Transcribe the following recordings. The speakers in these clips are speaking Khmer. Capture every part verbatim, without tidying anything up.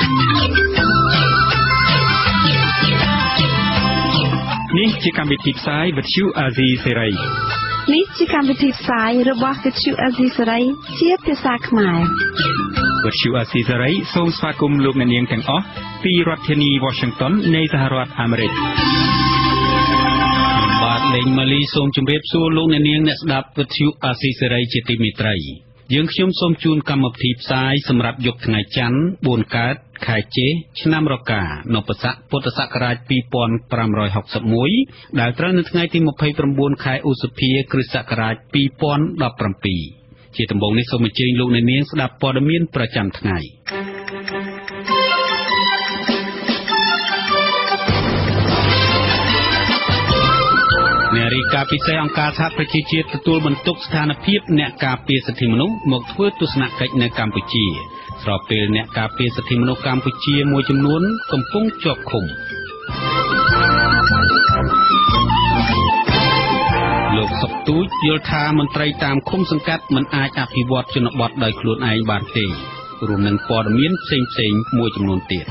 នេះជាកម្មវិធីផ្សាយវិទ្យុអាស៊ីសេរីនេះជាកម្មវិធីផ្សាយរបស់វិទ្យុអាស៊ីសេរីជាភាសាខ្មែរវិទ្យុអាស៊ីសេរីសូមស្វាគមន៍លោកអ្នកនាងទាំងអស់ពីរដ្ឋធានី Washington នៃសហរដ្ឋអាមេរិកបាទលេងម៉ាលីសូមជម្រាបសួរលោកអ្នកនាងអ្នកស្ដាប់វិទ្យុអាស៊ីសេរីជាទីមេត្រីយើងខ្ញុំសូមជូនកម្មវិធីផ្សាយសម្រាប់យប់ថ្ងៃច័ន្ទបួនកើតខែចេឆ្នាំរកានៅបស័កពុទ្ធសករាជពីរពាន់ប្រាំរយហុកសិបមួយដែលត្រូវនៅថ្ងៃទីម្ភៃប្រាំបួនខែឧសភាគ្រិស្តសករាជពីរពាន់ដប់ប្រាំពីរជាដំបូងនេះសូមអញ្ជើញលោកអ្នកនាងស្ដាប់ព័ត៌មានប្រចាំថ្ងៃអ្នករាយការណ៍ពិសេសអង្គការសហប្រជាជាតិទទួលបន្ទុកស្ថានភាពអ្នកការពារសិទ្ធិមនុស្សមកធ្វើទស្សនកិច្ចនៅកម្ពុជាស្របពេលអ្នកការពារសិទ្ធិមនុស្សកម្ពុជាមួយចំនួនកំពុងជាប់ឃុំលោកសុកទូចយល់ថាមន្ត្រីតាមឃុំសង្កាត់មិនអាចអភិវឌ្ឍជនបទដោយខ្លួនឯងបានទេរួមនឹងព័ត៌មានផ្សេងៗមួយចំនួនទៀត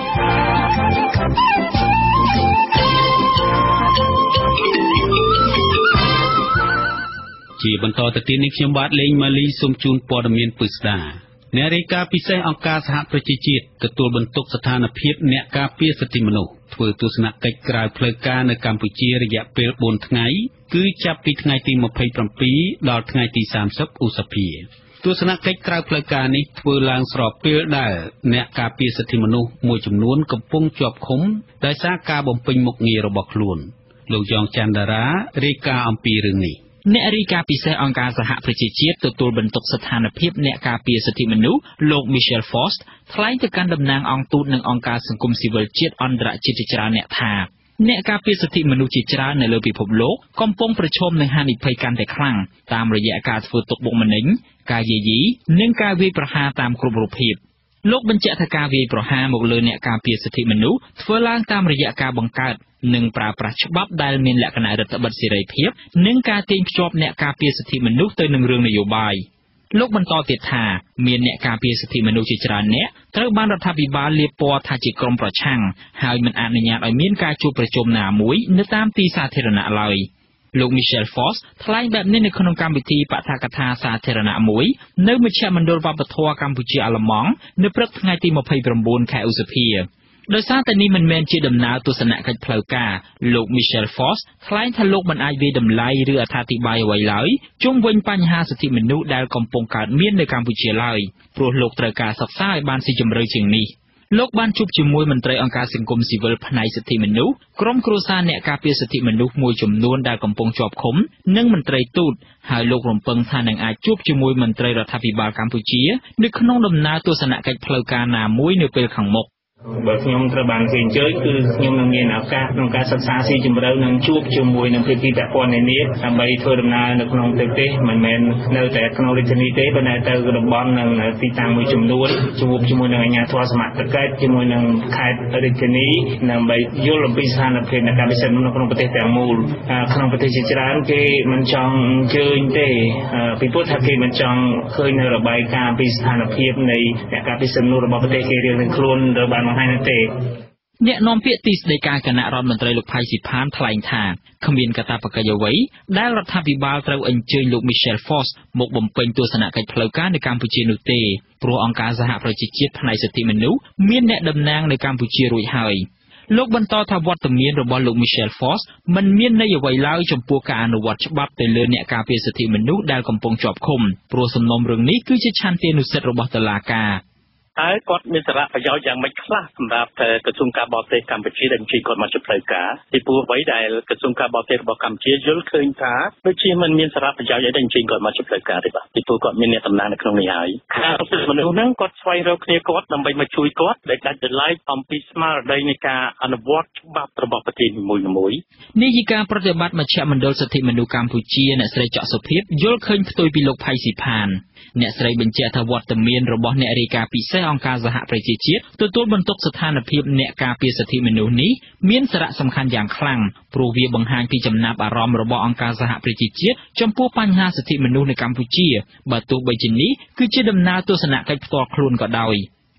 ជាបន្តទៅទៀតនេះខ្ញុំបាទលេងម៉ាលីសូមជូនព័ត៌មានពិស្ដាអ្នករាយការណ៍ពិសេសអង្គការសហប្រជាជាតិទទួលបន្ទុកស្ថានភាពអ្នកការពារសិទ្ធិមនុស្សធ្វើទស្សនកិច្ចក្រៅផ្លូវការនៅកម្ពុជារយៈពេលបួនថ្ងៃគឺចាប់ពីថ្ងៃទីម្ភៃប្រាំពីរដល់ថ្ងៃទីសាមសិបឧសភាទស្សនកិច្ចក្រៅផ្លូវការនេះធ្វើឡើងស្របពេលដែលអ្នកការពារសិទ្ធិមនុស្សមួយចំនួនកំពុងជាប់ឃុំដោយសារការបំពេញមុខងាររបស់ខ្លួនលោកយ៉ងច័ន្ទតារារាយការណ៍អំពីរឿងនេះអ្នករាយការណ៍ពិសេសអង្គការសហប្រជាជាតិទទួលបន្ទុកស្ថានភាពអ្នកការពារសិទ្ធិមនុស្សលោក Michel Faust ថ្លែងទៅកាន់តំណាងអង្គទូតនិងអង្គការសង្គមស៊ីវិលជាតិអន្តរជាតិជាច្រើនអ្នកថាអ្នកការពារសិទ្ធិមនុស្សជាច្រើននៅលើពិភពលោកកំពុងប្រឈមនឹងហានិភ័យកាន់តែខ្លាំងតាមរយៈការធ្វើទុកបុកម្នេញការយាយីនិងការវាយប្រហារតាមគ្រប់រូបភាពលោកបញ្ជាក់ថាការវាយប្រហារមកលើអ្នកការពារសិទ្ធិមនុស្សធ្វើឡើងតាមរយៈការបង្កើតនិងប្រើប្រាស់ច្បាប់ដែលមានលក្ខណៈរដ្ឋបិទសេរីភាពនិងការទាញភ្ជាប់អ្នកការពារសិទ្ធិមនុស្សទៅនឹងរឿងនយោបាយលោកបន្តទៀតថាមានអ្នកការពារសិទ្ធិមនុស្សជាច្រើនអ្នកត្រូវបានរដ្ឋាភិបាលលាបពណ៌ថាជាក្រុមប្រឆាំងហើយមិនអនុញ្ញាតឲ្យមានការជួបប្រជុំណាមួយនៅតាមទីសាធារណៈឡើយលោក Michel Faust ថ្លែងបែបនេះនៅក្នុងកម្មវិធីបឋកថាសាធារណៈមួយនៅមជ្ឈមណ្ឌលវប្បធម៌កម្ពុជាអាល្លឺម៉ង់នៅព្រឹកថ្ងៃទីម្ភៃប្រាំបួនខែឧសភាដោយសារតែនេះមិនមែនជាដំណើរទស្សនកិច្ចផ្លូវការលោក Michel Faust ថ្លែងថាលោកមិនអាចវាយតម្លៃឬអត្ថាធិប្បាយអ្វីឡើយជុំវិញបញ្ហាសិទ្ធិមនុស្សដែលកំពុងកើតមាននៅកម្ពុជាឡើយព្រោះលោកត្រូវការសិក្សាឲ្យបានស៊ីជម្រៅជាងនេះលោកបានជួបជាមួយមន្ត្រីអង្គការសង្គមស៊ីវិលផ្នែកសិទ្ធិមនុស្សក្រុមគ្រួសារអ្នកការពារសិទ្ធិមនុស្សមួយចំនួនដែលកំពុងជាប់ឃុំនិងមន្ត្រីទូតហើយលោករំពឹងថានឹងអាចជួបជាមួយមន្ត្រីរដ្ឋាភិបាលកម្ពុជានៅក្នុងដំណើរទស្សនកិច្ចផ្លូវការណាមួយនៅពេលខាងមុខបើខ្ញុំត្រូវបានគេអញ្ជើញគឺខ្ញុំនឹងមានឱកាសក្នុងការសិក្សាស៊ីជម្រៅនិងជួបជាមួយនឹងភាគីពាក់ព័ន្ធនានាដើម្បីធ្វើដំណើរនៅក្នុងប្រទេសមិនមែននៅតែក្នុងរាជធានីទេប៉ុន្តែទៅតំបន់និងទីតាំងមួយចំនួនជួបជាមួយនឹងអាជ្ញាធរសមត្ថកិច្ចជាមួយនឹងខេត្តរាជធានីដើម្បីយល់អំពីស្ថានភាពនៃការពិសេសនៅក្នុងប្រទេសទាំងមូលក្នុងប្រទេសជាច្រើនគេមិនចង់អញ្ជើញទេពីព្រោះថាគេមិនចង់ឃើញនៅរបាយការណ៍ពីស្ថានភាពនៃអ្នកការពិសេសរបស់ប្រទេសគេរៀងៗខ្លួនត្រូវបានអ្នកនាំពាក្យទីស្តីការគណៈរដ្ឋមន្ត្រីលោកផៃស៊ីផានថ្លែងថាគ្មានកាតព្វកិច្ចអ្វីដែលរដ្ឋាភិបាលត្រូវអញ្ជើញលោក Michel Faust មកបំពេញទស្សនកិច្ចផ្លូវការនៅកម្ពុជានោះទេព្រោះអង្គការសហប្រជាជាតិផ្នែកសិទ្ធិមនុស្សមានអ្នកតំណាងនៅកម្ពុជារួចហើយលោកបន្តថាវត្តមានរបស់លោក Michel Faust មិនមានន័យអ្វីឡើយចំពោះការអនុវត្តច្បាប់ទៅលើអ្នកការពារសិទ្ធិមនុស្សដែលកំពុងជាប់ឃុំព្រោះសំណុំរឿងនេះគឺជាឆន្ទានុសិទ្ធិរបស់តុលាការហើយគាត់មានសារៈប្រយោជន៍យ៉ាងម៉េចខ្លះសម្រាប់ក្រសួងការបរទេសកម្ពុជាដែលជួយគាត់មកជាផ្លូវការពីព្រោះអ្វីដែលក្រសួងការបរទេសរបស់កម្ពុជាយល់ឃើញថាដូចជាមិនមានសារៈប្រយោជន៍អីដែលជួយគាត់មកជាផ្លូវការទេបាទពីព្រោះគាត់មានអ្នកតំណាងនៅក្នុងនេះហើយការសិទ្ធិមនុស្សហ្នឹងគាត់ស្វែងរកគ្នាគាត់ដើម្បីមកជួយគាត់ដែលដាច់ដライអំពីស្មារតីនៃការអនុវត្តច្បាប់របស់ប្រទេសនីមួយៗនាយិកាប្រតិបត្តិមជ្ឈមណ្ឌលសិទ្ធិមនុស្សកម្ពុជាអ្នកស្រីច័កសុភាពយល់ឃើញផ្ទុយពីលោកផៃស៊ីផានអ្នកស្រីបញ្ជាក់ថាវត្តមានរបស់អ្នករាយការណ៍ពិសេសអង្គការសហប្រជាជាតិទទួលបន្ទុកស្ថានភាពអ្នកការពារសិទ្ធិមនុស្សនេះមានសារៈសំខាន់យ៉ាងខ្លាំងព្រោះវាបង្ហាញពីចំណាប់អារម្មណ៍របស់អង្គការសហប្រជាជាតិចំពោះបញ្ហាសិទ្ធិមនុស្សនៅកម្ពុជាបើទោះបីជានេះគឺជាដំណើរទស្សនកិច្ចផ្ទាល់ខ្លួនក៏ដោយ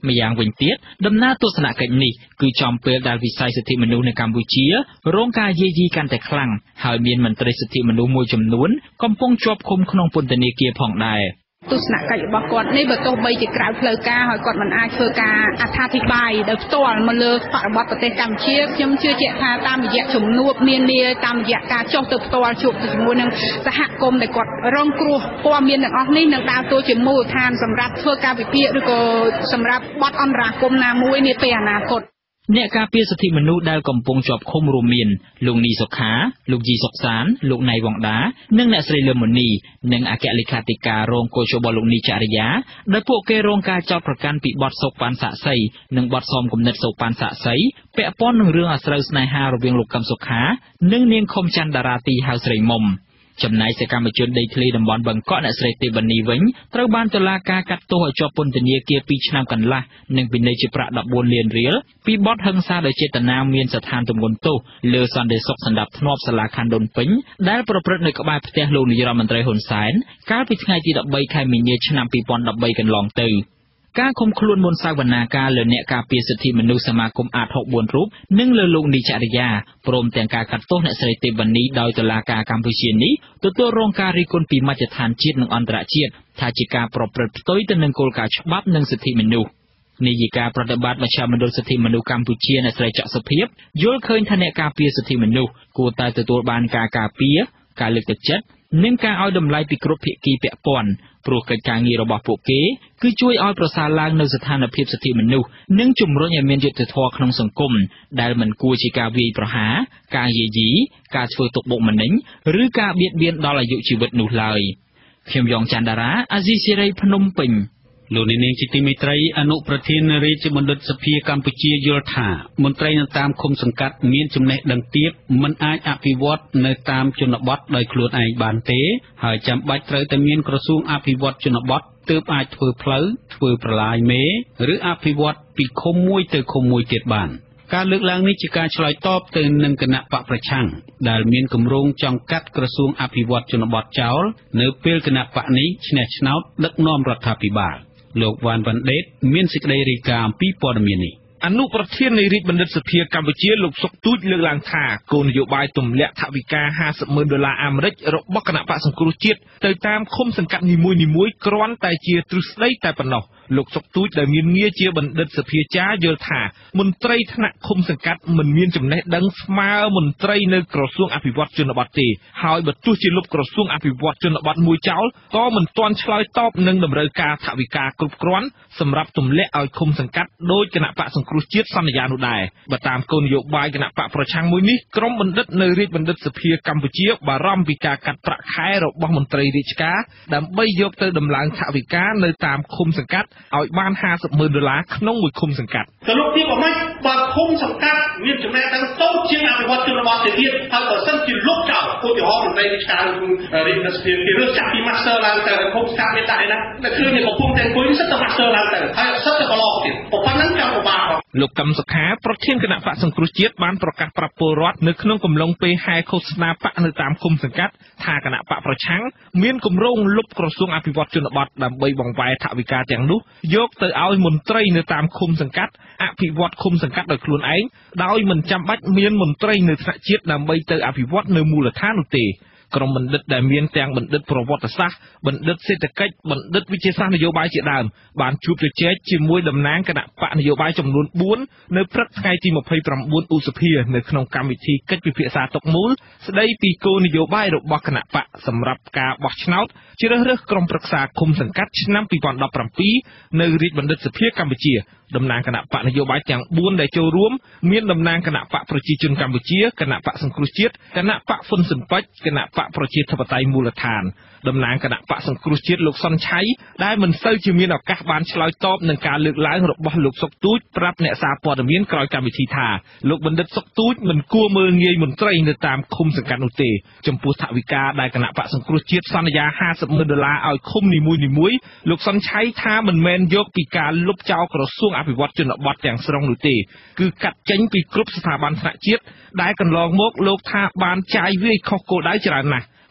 ម្យ៉ាងវិញទៀតដំណើរទស្សនកិច្ចនេះគឺចំពេលដែលវិស័យសិទ្ធិមនុស្សនៅកម្ពុជារងការយាយីកាន់តែខ្លាំងហើយមានមន្ត្រីសិទ្ធិមនុស្សមួយចំនួនកំពុងជាប់ឃុំក្នុងពន្ធនាគារផងដែរទស្សនកិច្ចរបស់គាត់នេះបើទោះបីជាក្រៅផ្លូវការហើយគាត់មិនអាចធ្វើការអត្ថាធិប្បាយដោយផ្ទាល់មកលើបរិបទប្រទេសកម្ពុជាខ្ញុំជឿជាក់ថាតាមរយៈជំនួបនានាតាមរយៈការចុះទៅផ្ទាល់ជួបជាមួយនឹងសហគមន៍ដែលគាត់រងគ្រោះព័ត៌មានទាំងអស់នេះនឹងដើរតួជាមូលដ្ឋានសម្រាប់ធ្វើការវិភាគឬក៏សម្រាប់បទអន្តរាគមន៍ណាមួយនាពេលអនាគតអ្នកការពារសិទ្ធិមនុស្សដែលកំពុងជាប់ឃុំរួមមានលោកនីសុខា លោកជីសុកសាន លោកណៃវងដានិងអ្នកស្រីលឹមមុនីនិងអគ្គលេខាធិការរងកោជបលោកនីចរិយាដោយពួកគេរងការចោទប្រកាន់ពីបទសូកប៉ាន់សាក់សីនិងបទសមគំនិតសូកប៉ាន់សាក់សីពាក់ព័ន្ធនឹងរឿងអាស្រូវស្នេហារវាងលោកកឹមសុខានិងនាងខុមច័ន្ទតារាទីហៅស្រីមុំចំណែកសកម្មជនដីធ្លីតំបន់បឹងកក់អ្នកស្រីទេវនីវិញត្រូវបានតុលាការកាត់ទោសឲ្យជាប់ពន្ធនាគារពីរឆ្នាំកន្លះនិងពិន័យជាប្រាក់ដប់បួនលានរៀលពីបទហិង្សាដោយចេតនាមានស្ថានទម្ងន់ទោសលើសន្តិសុខសណ្ដាប់ធ្នាប់សាលាខណ្ឌដូនពេញដែលប្រព្រឹត្តនៅក្បែរផ្ទះលោកនាយរដ្ឋមន្ត្រីហ៊ុនសែនកាលពីថ្ងៃទីដប់បីខែមីនាឆ្នាំពីរពាន់ដប់បីកន្លងទៅការឃុំខ្លួនមុនសវនាការលើអ្នកការពារសិទ្ធិមនុស្សសមាគមអាតហុកបួនរូបនិងលើលោកនីចរិយាព្រមទាំងការកាត់ទោសអ្នកស្រីទេវនីដោយតុលាការកម្ពុជានេះទទួលរងការរិះគន់ពីមជ្ឈដ្ឋានជាតិនិងអន្តរជាតិថាជាការប្រព្រឹត្តផ្ទុយទៅនឹងគោលការណ៍ច្បាប់និងសិទ្ធិមនុស្សនាយិកាប្រតិបត្តិមជ្ឈមណ្ឌលសិទ្ធិមនុស្សកម្ពុជាអ្នកស្រីច័ក្សសុភាពយល់ឃើញថាអ្នកការពារសិទ្ធិមនុស្សគួរតែទទួលបានការការពារការលើកទឹកចិត្តនិងការឲ្យតម្លៃពីគ្រប់ភាគីពាក់ព័ន្ធព្រោះកិច្ចការងាររបស់ពួកគេគឺជួយឲ្យប្រសើរឡើងនូវស្ថានភាពសិទ្ធិមនុស្សនិងជំរុញឲ្យមានយុត្តិធម៌ក្នុងសង្គមដែលមិនគួរជាការវាយប្រហារការយាយីការធ្វើទុកបុកម្នេញឬការបៀតបៀនដល់អាយុជីវិតនោះឡើយខ្ញុំយ៉ងច័ន្ទតារាអាស៊ីសេរីភ្នំពេញលោកនាងជាទីមេត្រីអនុប្រធានរាជបណ្ឌិតសភាកម្ពុជាយល់ថាមន្ត្រីនៅតាមឃុំសង្កាត់មានចំណេះដឹងទាបមិនអាចអភិវឌ្ឍនៅតាមជនបទដោយខ្លួនឯងបានទេហើយចាំបាច់ត្រូវតែមានក្រសួងអភិវឌ្ឍជនបទទើបអាចធ្វើផ្លូវធ្វើប្រឡាយមេឬអភិវឌ្ឍពីឃុំមួយទៅឃុំមួយទៀតបានការលើកឡើងនេះជាការឆ្លើយតបទៅនឹងគណៈបកប្រឆាំងដែលមានគម្រោងចង់កាត់ក្រសួងអភិវឌ្ឍជនបទចោលនៅពេលគណៈបកនេះឈ្នះឆ្នោតដឹកនាំរដ្ឋាភិបាលលោកវ៉ាន់វ៉ាន់ដេតមានសេចក្តីរាយការណ៍អំពីព័ត៌មាននេះអនុប្រធាននៃរាជបណ្ឌិតសភាកម្ពុជាលោកសុកទូចលើកឡើងថាគោលនយោបាយទម្លាក់ថវិកាห้าสิบម៉ឺនដុល្លារអាមេរិករបស់គណៈបក្សសង្គ្រោះជាតិទៅតាមឃុំសង្កាត់នីមួយៗគ្រាន់តែជាទ្រឹស្ដីតែប៉ុណ្ណោះលោកសុកទូចដែលមានងារជាបណ្ឌិតសភាចារយល់ថាមន្ត្រីថ្នាក់ឃុំសង្កាត់មិនមានចំណេះដឹងស្មើមន្ត្រីនៅក្រសួងអភិវឌ្ឍជនបទទេហើយបើទោះជាលុបក្រសួងអភិវឌ្ឍជនបទមួយចោលក៏មិនទាន់ឆ្លើយតបនឹងតម្រូវការថវិកាគ្រប់គ្រាន់សម្រាប់ទម្លាក់ឲ្យឃុំសង្កាត់ដោយគណៈបក្សសង្គ្រោះជាតិសន្យានោះដែរបើតាមគោលនយោបាយគណៈបកប្រឆាំងមួយនេះក្រុមបណ្ឌិតនៅរាជបណ្ឌិតសភាកម្ពុជាបារម្ភពីការកាត់ប្រាក់ខែរបស់មន្ត្រីរាជការដើម្បីយកទៅដំឡើងថវិកានៅតាមឃុំសង្កាត់ឲ្យបានห้าสิบម៉ឺនដុល្លារក្នុងមួយឃុំសង្កាត់ទៅលោកទៀតមិនបើឃុំសង្កាត់មានចំណេះដឹងតូចជាងអភិវឌ្ឍជនបទទៅទៀតហើយបើសិនជាលុបចោលឧទាហរណ៍មន្ត្រីរាជការរាជរដ្ឋាភិបាលគេរើសចាក់ពី master ឡើងទៅឃុំសង្កាត់មានដាក់ឯណាតែឃើញតែកំពុងតែអង្គុយសិតតែ master ឡើងទៅហើយសិតតែប្រឡងទៀតប៉ុណ្ណឹងចង់ពិបាកលោកកឹមសុខាប្រធានគណៈបក្សសង្គ្រោះជាតិបានប្រកាសប្រាប់ពលរដ្ឋនៅក្នុងកំឡុងពេលហែឃោសនាបកនៅតាមឃុំសង្កាត់ថាគណៈបកប្រឆាំងមានគម្រោងលុបក្រសួងអភិវឌ្ឍជនបទដើម្បីបង្វែរថវិកាទាំងនោះយកទៅឲ្យមន្ត្រីនៅតាមឃុំសង្កាត់អភិវឌ្ឍឃុំសង្កាត់ដោយខ្លួនឯងដោយមិនចាំបាច់មានមន្ត្រីនៅថ្នាក់ជាតិដើម្បីទៅអភិវឌ្ឍនៅមូលដ្ឋាននោះទេក្រុមបណ្ឌិតដែលមានទាំងបណ្ឌិតប្រវត្តិសាស្ត្របណ្ឌិតសេដ្ឋកិច្ចបណ្ឌិតវិទ្យាសាស្ត្រនយោបាយជាដើមបានជួបជជែកជាមួយតំណាងគណៈបកនយោបាយចំនួនបួននៅព្រឹកថ្ងៃទីម្ភៃប្រាំបួនឧសភានៅក្នុងកម្មវិធីកិច្ចពិភាក្សាទុកមូលស្ដីពីគោលនយោបាយរបស់គណៈបកសម្រាប់ការបោះឆ្នោតជ្រើសរើសក្រុមប្រឹក្សាឃុំសង្កាត់ឆ្នាំពីរពាន់ដប់ប្រាំពីរនៅរាជបណ្ឌិតសភាកម្ពុជាតំណាងគណៈបកនយោបាយទាំងបួនដែលចូលរួមមានតំណាងគណៈបកប្រជាជនកម្ពុជាគណៈបកសង្គ្រោះជាតិគណៈបកហ៊ុនស៊ិនប៉ិចគណៈបកប្រជាធិបតេយ្យមូលដ្ឋានតំណាងគណៈបកសង្គ្រោះជាតិលោកសុនឆៃដែលមិនសូវជាមានឱកាសបានឆ្លើយតបនឹងការលើកឡើងរបស់លោកសុកទូចប្រាប់អ្នកសារព័ត៌មានក្រោយកម្មវិធីថាលោកបណ្ឌិតសុកទូចមិនគួរមើលងាយមន្ត្រីនៅតាមឃុំសង្កាត់នោះទេចំពោះថវិកាដែលគណៈបកសង្គ្រោះជាតិសន្យាห้าสิบម៉ឺនដុល្លារឲ្យឃុំនីមួយៗលោកសុនឆៃថាមិនមែនយកពីការលុបចោលក្រសួងអភិវឌ្ឍជនបទទាំងស្រុងនោះទេគឺកាត់ចេញពីគ្រប់ស្ថាប័នថ្នាក់ជាតិដែលកន្លងមកលោកថាបានចាយវាយខុសគោលដៅច្រើនណាស់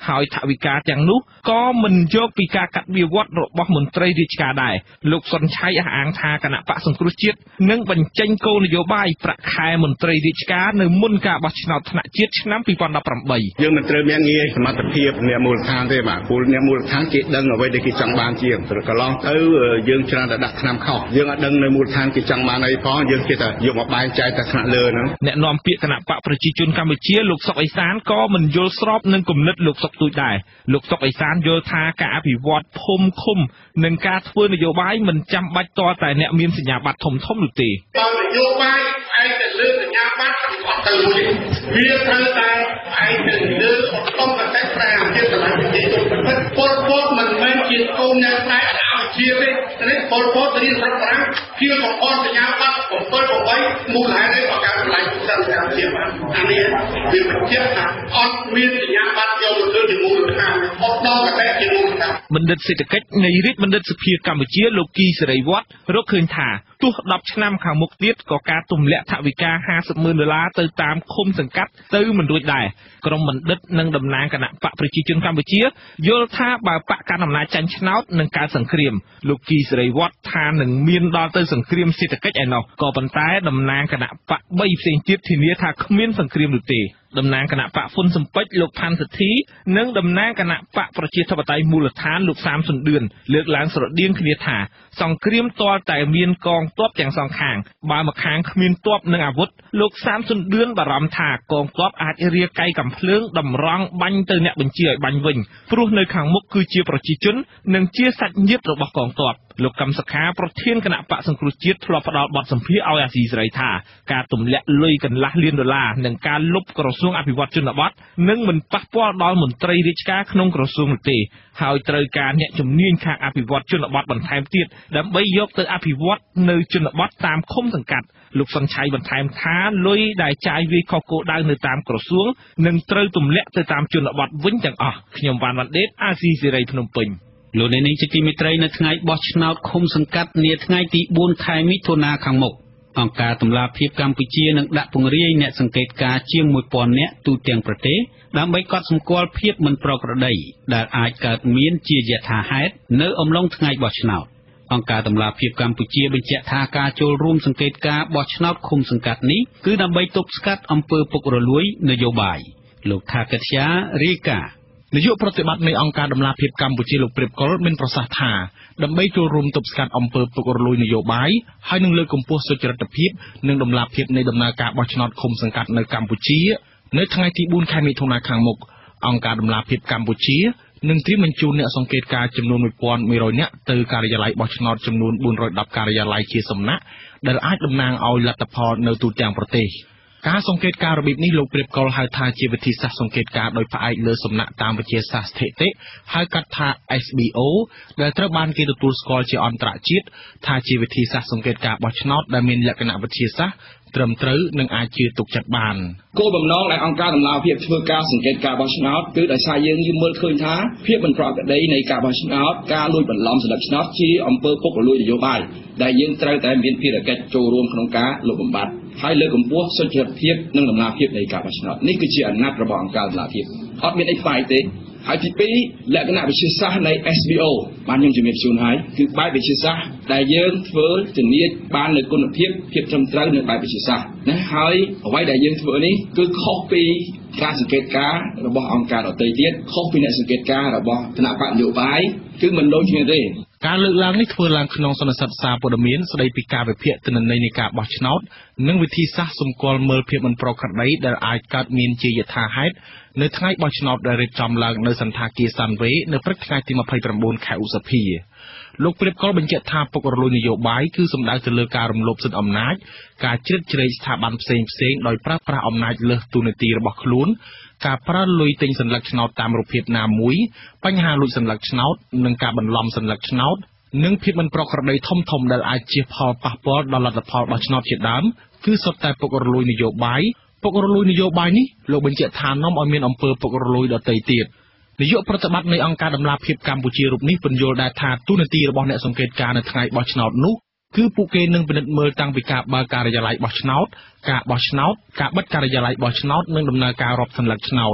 ហើយថវិកាទាំងនោះក៏មិនយកពីការកាត់វាវត្តរបស់មន្ត្រីរាជការដែរលោកសុនឆៃអះអាងថាគណៈបកសង្គ្រោះជាតិនឹងបញ្ចេញគោលនយោបាយប្រាក់ខែមន្ត្រីរាជការនៅមុនការបោះឆ្នោតថ្នាក់ជាតិឆ្នាំពីរពាន់ដប់ប្រាំបីយើងមិនត្រូវមានងារសមត្ថភាពអ្នកមូលដ្ឋានទេបាទពលអ្នកមូលដ្ឋានគេដឹងអ្វីដែលគេចង់បានជាងកន្លងទៅយើងច្រើនតែដាក់ឆ្នាំខុសយើងអត់ដឹងនៅមូលដ្ឋានគេចង់បានអីផងយើងគេតែយកមកបែងចែកតែថ្នាក់លើហ្នឹងអ្នកនាំពាក្យគណៈបកប្រជាជនកម្ពុជាលោកសុកអេសានក៏មិនយល់ស្របនឹងគំនិតលោកសុកទូចដែរលោកសុកអេសានយល់ថាការអភិវឌ្ឍភូមិឃុំនិងការធ្វើនយោបាយមិនចាំបាច់តតែអ្នកមានសញ្ញាបត្រធំធំនោះទេបើនយោបាយឯងតែលើសញ្ញាបត្រអត់ទៅរួចវាត្រូវតែឯងទៅលើឧត្តមកតេប្រាជាសមាជិកជុំពិតពលពតមិនមែនជាកូនអ្នកតែអនុជាទេតែពលពតរៀនស្រុកប្រាំងជាបង្អត់សញ្ញាបត្រbảy bảyមូលហេតុនៃការឆ្លៃសិក្សាជាបានអានេះវាបញ្ជាក់ថាអត់មានសញ្ញាបត្រយកទៅជាមូលដ្ឋានអត់ដល់តែជាមូលដ្ឋានបណ្ឌិតសេដ្ឋកិច្ចនៃរាជបណ្ឌិតសភាកម្ពុជាលោកគីសេរីវត្តរកឃើញថាទោះដប់ឆ្នាំខាងមុខទៀតក៏ការទម្លាក់ថវិកាห้าสิบម៉ឺនដុល្លារទៅតាមឃុំសង្កាត់ទៅមិនរួចដែរក្រុមបណ្ឌិតនិងតំណាងគណៈបកប្រជាជនកម្ពុជាយល់ថាបើបកកណ្ដាលអំណាចចាញ់ឆ្នោតនឹងកើតសង្គ្រាមលោកគីសេរីវត្តថានឹងមានដល់ទៅសង្គ្រាមសេដ្ឋកិច្ចឯណោះក៏ប៉ុន្តែតំណាងគណៈបកបីផ្សេងទៀតធានាថាគ្មានសង្គ្រាមនោះទេតំណាងគណៈបកហ៊ុនសំពេចលោកផាន់សទ្ធីនិងតំណាងគណៈបកប្រជាធិបតេយ្យមូលដ្ឋានលោកសាមសុនឌឿនលើកឡើងស្រដៀងគ្នាថាសង្គ្រាមទាល់តែមានកងទ័ពទាំងសងខាងបើម្ខាងគ្មានទ័ពនិងអាវុធលោកសាមសុនឌឿនបារម្ភថាកងទ័ពអាចរាកាយកំភ្លើងតម្រង់បាញ់ទៅអ្នកបញ្ជាឲ្យបាញ់វិញព្រោះនៅខាងមុខគឺជាប្រជាជននិងជាសាច់ញាតិរបស់កងទ័ពលោកកឹមសុខាប្រធានគណៈបកសង្គ្រោះជាតិធ្លាប់ផ្ដល់បទសម្ភាសន៍ឲ្យអាស៊ីសេរីថាការទម្លាក់លុយកន្លះលានដុល្លារនិងការលុបក្រសួងអភិវឌ្ឍជនបទនឹងមិនប៉ះពាល់ដល់មន្ត្រីរាជការក្នុងក្រសួងនោះទេហើយត្រូវការអ្នកជំនាញខាងអភិវឌ្ឍជនបទបន្ថែមទៀតដើម្បីយកទៅអភិវឌ្ឍនៅជនបទតាមឃុំសង្កាត់លោកសុនឆៃបន្ថែមថាលុយដែលចាយវាយខុសគោលដៅនៅតាមក្រសួងនឹងត្រូវទម្លាក់ទៅតាមជនបទវិញទាំងអស់ខ្ញុំវ៉ាន់វ៉ាន់ដេតអាស៊ីសេរីភ្នំពេញលោកនាងជាទីមេត្រីនៅថ្ងៃបោះឆ្នោតឃុំសង្កាត់នាថ្ងៃទីបួនខែមិថុនាខាងមុខអង្គការតម្លាភាពកម្ពុជានឹងដាក់ពង្រាយអ្នកសង្កេតការជាងមួយពាន់នាក់ទូទាំងប្រទេសដើម្បីកត់សម្គាល់ភាពមិនប្រក្រតីដែលអាចកើតមានជាយថាហេតុនៅអំឡុងថ្ងៃបោះឆ្នោតអង្គការតម្លាភាពកម្ពុជាបញ្ជាក់ថាការចូលរួមសង្កេតការបោះឆ្នោតឃុំសង្កាត់នេះគឺដើម្បីទប់ស្កាត់អំពើពុករលួយនយោបាយលោកថាកិត្យារាយការណ៍នាយកប្រតិបត្តិនៃអង្គការតម្លាភាពកម្ពុជាលោកព្រាបកុលមានប្រសាសន៍ថាដើម្បីចូលរួមទប់ស្កាត់អំពើពុករលួយនយោបាយហើយនឹងលើកកម្ពស់សុចរិតភាពនិងតម្លាភាពនៃដំណើរការបោះឆ្នោតឃុំសង្កាត់នៅកម្ពុជានៅថ្ងៃទីបួនខែមិថុនាខាងមុខអង្គការតម្លាភាពកម្ពុជានឹងត្រៀមបញ្ជូនអ្នកសង្កេតការចំនួនមួយពាន់មួយរយនាក់ទៅការិយាល័យបោះឆ្នោតចំនួនបួនរយដប់ការិយាល័យជាសំណាក់ដែលអាចតំណាងឲ្យលទ្ធផលនៅទូទាំងប្រទេសការសង្កេតការរបៀបនេះលោកព្រាបកុលហៅថាជាវិធីសាស្ត្រសង្កេតការដោយផ្អែកលើសំណាក់តាមវិទ្យាសាស្ត្រស្ថិតិហៅកាត់ថា S B O ដែលត្រូវបានគេទទួលស្គាល់ជាអន្តរជាតិថាជាវិធីសាស្ត្រសង្កេតការបោះឆ្នោតដែលមានលក្ខណៈវិទ្យាសាស្ត្រត្រឹមត្រូវនិងអាចជឿទុកចិត្តបានគោលបំណងដែលអង្គការតម្លាភាពធ្វើការសង្កេតការបោះឆ្នោតគឺដោយសារយើងមើលឃើញថាភាពមិនប្រក្រតីនៃការបោះឆ្នោតការលួចបន្លំសិលឹកឆ្នោតជាអំពើពុករលួយនយោបាយដែលយើងត្រូវតែមានភារកិច្ចចូលរួមក្នុងការលុបបំបាត់ហើយលើកកម្ពស់សុចរិតភាពនិងតម្លាភាពនៃការបោះឆ្នោតនេះគឺជាអាណត្តិរបស់អង្គការតម្លាភាពអត់មានអីខ្វាយទេហើយទីពីរលក្ខណៈវិទ្យាសាស្ត្រនៃ S B O បានខ្ញុំជំរាបជូនហើយគឺបែបវិទ្យាសាស្ត្រដែលយើងធ្វើជំនាញបាននូវគុណភាពភាពត្រឹមត្រូវនៅបែបវិទ្យាសាស្ត្រណាហើយអ្វីដែលយើងធ្វើនេះគឺខុសពីការសង្កេតការរបស់អង្គការដទៃទៀតខុសពីអ្នកសង្កេតការរបស់គណៈបកនយោបាយគឺមិនដូចគ្នាទេការលើកឡើងនេះធ្វើឡើងក្នុងសន្និសីទសារព័ត៌មានស្ដីពីការវិភាគទិន្នន័យនៃការបោះឆ្នោតនិងវិធីសាស្ត្រសម្គាល់មើលភាពមិនប្រក្រតីដែលអាចកើតមានជាយថាហេតុនៅថ្ងៃបោះឆ្នោតដែលរៀបចំឡើងនៅសន្តាគារសាន់វេនៅព្រឹកថ្ងៃទីម្ភៃប្រាំបួនខែឧសភាលោកព្រាបកុលបញ្ជាក់ថាពុករលួយនយោបាយគឺសំដៅទៅលើការរំលោភសិទ្ធិអំណាចការជ្រៀតជ្រែកស្ថាប័នផ្សេងផ្សេងដោយប្រើប្រាស់អំណាចលើសតួនាទីរបស់ខ្លួនការប្រើលុយទិញសញ្ញាឆ្នោតតាមរូបភាពណាមួយបញ្ហាលួចសញ្ញាឆ្នោតនិងការបន្លំសញ្ញាឆ្នោតនិងភាពមិនប្រក្រតីធំធំដែលអាចជះផលប៉ះពាល់ដល់លទ្ធផលបោះឆ្នោតជាដើមគឺសុទ្ធតែពុករលួយនយោបាយពុករលួយនយោបាយនេះលោកបញ្ជាក់ថានាំឲ្យមានអំពើពុករលួយដទៃទៀតនាយកប្រតិបត្តិនៃអង្គការតម្លាភាពកម្ពុជារូបនេះពន្យល់ដែរថាទូនាទីរបស់អ្នកសង្កេតការណ៍នៅថ្ងៃបោះឆ្នោតនោះគឺពួកគេនឹងពិនិត្យមើលតាំងពីការបើកការិយាល័យបោះឆ្នោតការបោះឆ្នោតការបិទការិយាល័យបោះឆ្នោតនិងដំណើរការរាប់សញ្ញាឆ្នោត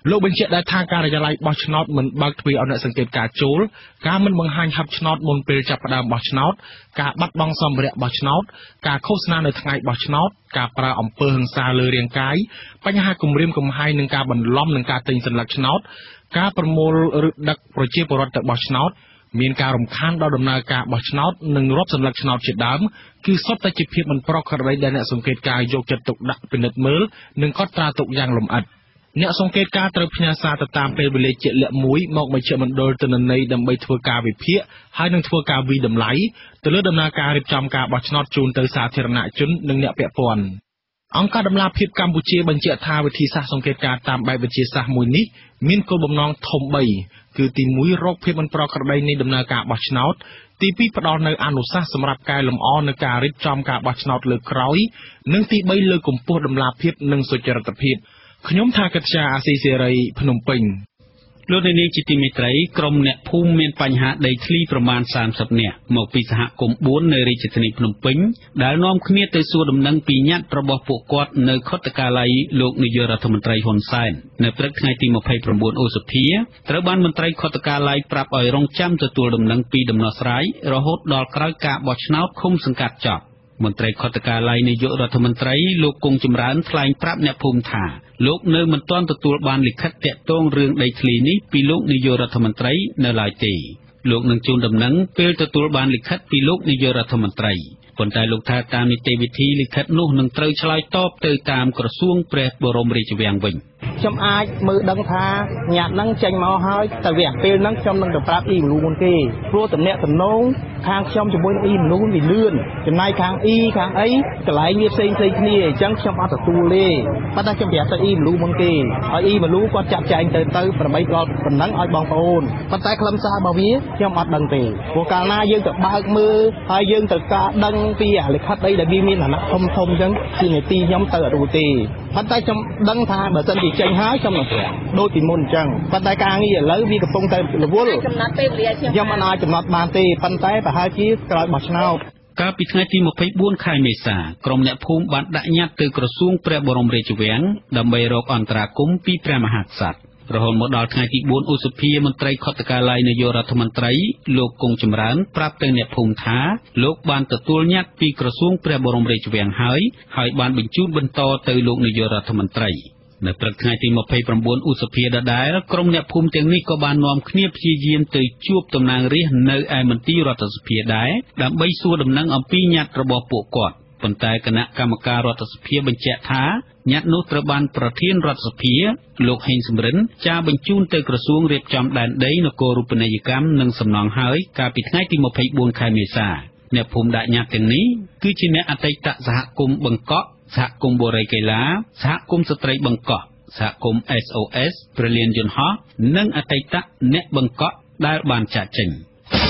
លោកបញ្ជាក់ដែរថាការិយាល័យបោះឆ្នោតមិនបើកទ្វារឲ្យអ្នកសង្កេតការចូលការមិនបង្ហាញហាប់ឆ្នោតមុនពេលចាប់ផ្ដើមបោះឆ្នោតការបាត់បង់សម្ភារៈបោះឆ្នោតការឃោសនានៅថ្ងៃបោះឆ្នោតការប្រើអំពើហិង្សាលើរាងកាយបញ្ហាគំរាមកំហែងនិងការបន្លំនឹងការទិញសញ្ញាឆ្នោតការប្រមូលឬដឹកប្រជាពលរដ្ឋទៅបោះឆ្នោតមានការរំខានដល់ដំណើរការបោះឆ្នោតនិងរាប់សញ្ញាឆ្នោតជាដើមគឺសុទ្ធតែជាភាពមិនប្រក្រតីដែលអ្នកសង្កេតការយកចិត្តទុកដាក់ពិនិត្យមើលនិងកត់ត្រាទុកយ៉ាងលម្អិតអ្នកសង្កេតការត្រូវផ្ញើសារទៅតាមពេលវេលាជាក់លាក់មួយមកមជ្ឈមណ្ឌលទិន្នន័យដើម្បីធ្វើការវិភាគហើយនឹងធ្វើការវិតម្លៃទៅលើដំណើរការរៀបចំការបោះឆ្នោតជូនទៅសាធារណជននិងអ្នកពាក់ព័ន្ធអង្គការដំណាភៀបកម្ពុជាបញ្ជាក់ថាវិធីសាស្ត្រសង្កេតការតាមបែបវិទ្យាសាស្ត្រមួយនេះមានគោលបំណងធំបីគឺទីមួយរកភាពមិនប្រក្រតីនៃដំណើរការបោះឆ្នោតទីពីរផ្ដល់នូវអនុសាសន៍សម្រាប់កែលម្អនៅការរៀបចំការបោះឆ្នោតលើកក្រោយនិងទីបីលើកកម្ពស់ដំណាភៀបនិងសុចរិតភាពខ្ញុំថាកិត្យាអាស៊ីសេរីភ្នំពេញលោកនាងជាទីមេត្រីក្រុមអ្នកភូមិមានបញ្ហាដីធ្លីប្រមាណសាមសិបនាក់មកពីសហគមន៍បួននៅរាជធានីភ្នំពេញដែលនាំគ្នាទៅសួរដំណឹងពីញត្តិរបស់ពួកគាត់នៅខុទ្ទកាល័យលោកនាយករដ្ឋមន្ត្រីហ៊ុនសែននៅព្រឹកថ្ងៃទីម្ភៃប្រាំបួនឧសភាត្រូវបានមន្ត្រីខុទ្ទកាល័យប្រាប់ឲ្យរងចាំទទួលដំណឹងពីដំណោះស្រាយរហូតដល់ក្រោយការបោះឆ្នោតឃុំសង្កាត់ចប់មន្ត្រីខុទ្ទកាល័យនាយករដ្ឋមន្ត្រីលោកគង់ចម្រើនថ្លែងប្រាប់អ្នកភូមិថាលោកនៅមិនទាន់ទទួលបានលិខិតតាក់ទងរឿងដីធ្លីនេះពីលោកនាយករដ្ឋមន្ត្រីនៅឡើយទេលោកនឹងជូនដំណឹងពេលទទួលបានលិខិតពីលោកនាយករដ្ឋមន្ត្រីប៉ុន្តែលោកថាតាមនីតិវិធីលិខិតនោះនឹងត្រូវឆ្លើយតបទៅតាមក្រសួងព្រះបរមរាជវាំងវិញខ្ញុំអាចមើលដឹងថាញាត់ហ្នឹងចេញមកហើយតែវាពេលហ្នឹងខ្ញុំនឹងទៅប្រាប់អ៊ីមលូមុនគេព្រោះតំណែងតំណងខាងខ្ញុំជាមួយអ៊ីមលូវាលឿនចំណាយខាងអ៊ីខាងអីកន្លែងវាផ្សេងផ្សេងគ្នាអញ្ចឹងខ្ញុំអត់ទទួលទេប៉ុន្តែខ្ញុំប្រាប់ទៅអ៊ីមលូមុនគេហើយអ៊ីមលូគាត់ចាត់ចែងទៅទៅដើម្បីដល់ប៉ុណ្ណឹងឲ្យបងប្អូនប៉ុន្តែខ្លឹមសាររបស់វាខ្ញុំអត់ដឹងទេព្រោះកាលណាយើងទៅបើកមើលហើយយើងទៅការដឹងពីអាលិខិតអីដែលវាមានឋានៈធំធំអញ្ចឹងជានីតិខ្ញុំទៅអត់រួចទេប៉ុន្តែខ្ញុំដឹងថាបើសិនជាចេញហើយខ្ញុំនឹងប្រាប់ដូចពីមុនអញ្ចឹងប៉ុន្តែការងារឥឡូវវាកំពុងតែរវល់ចំណាត់ពេលវេលាខ្ញុំមិនអាចកំណត់បានទេប៉ុន្តែប្រហែលជាក្រោយបោះឆ្នោតកាលពីថ្ងៃទីម្ភៃបួនខែមេសាក្រុមអ្នកភូមិបានដាក់ញត្តិទៅក្រសួងព្រះបរមរាជវាំងដើម្បីរកអន្តរាគមន៍ពីព្រះមហាក្សត្ររហូតមកដល់ថ្ងៃទីបួនឧសភាមន្ត្រីខុទ្ទកាល័យនាយករដ្ឋមន្ត្រីលោកគង់ចម្រើនប្រាប់ទៅអ្នកភូមិថាលោកបានទទួលញត្តិពីក្រសួងព្រះបរមរាជវាំងហើយហើយបានបញ្ជូនបន្តទៅលោកនាយករដ្ឋមន្ត្រីនៅព្រឹកថ្ងៃទីម្ភៃប្រាំបួនឧសភាដដែលក្រុមអ្នកភូមិទាំងនេះក៏បាននាំគ្នាព្យាយាមទៅជួបតំណាងរាស្ត្រនៅឯមន្ទីររដ្ឋសភាដែរដើម្បីសួរដំណឹងអំពីញត្តិរបស់ពួកគាត់ប៉ុន្តែគណៈកម្មការរដ្ឋសភាបញ្ជាក់ថាញត្តិនោះត្រូវបានប្រធានរដ្ឋសភាលោកហេងសំរិនចារបញ្ជូនទៅក្រសួងរៀបចំដែនដីនគររូបនីយកម្មនិងសំណង់ហើយកាលពីថ្ងៃទីម្ភៃបួនខែមេសាអ្នកភូមិដាក់ញត្តិទាំងនេះគឺជាអ្នកអតីតសហគមន៍បង្កក់សហគមន៍បូរីកៃឡាសហគមន៍ស្ត្រីបង្កក់សហគមន៍ เอส โอ เอส ព្រលានយន្តហោះនិងអតីតអ្នកបង្កក់ដែលបានចាក់ចេញ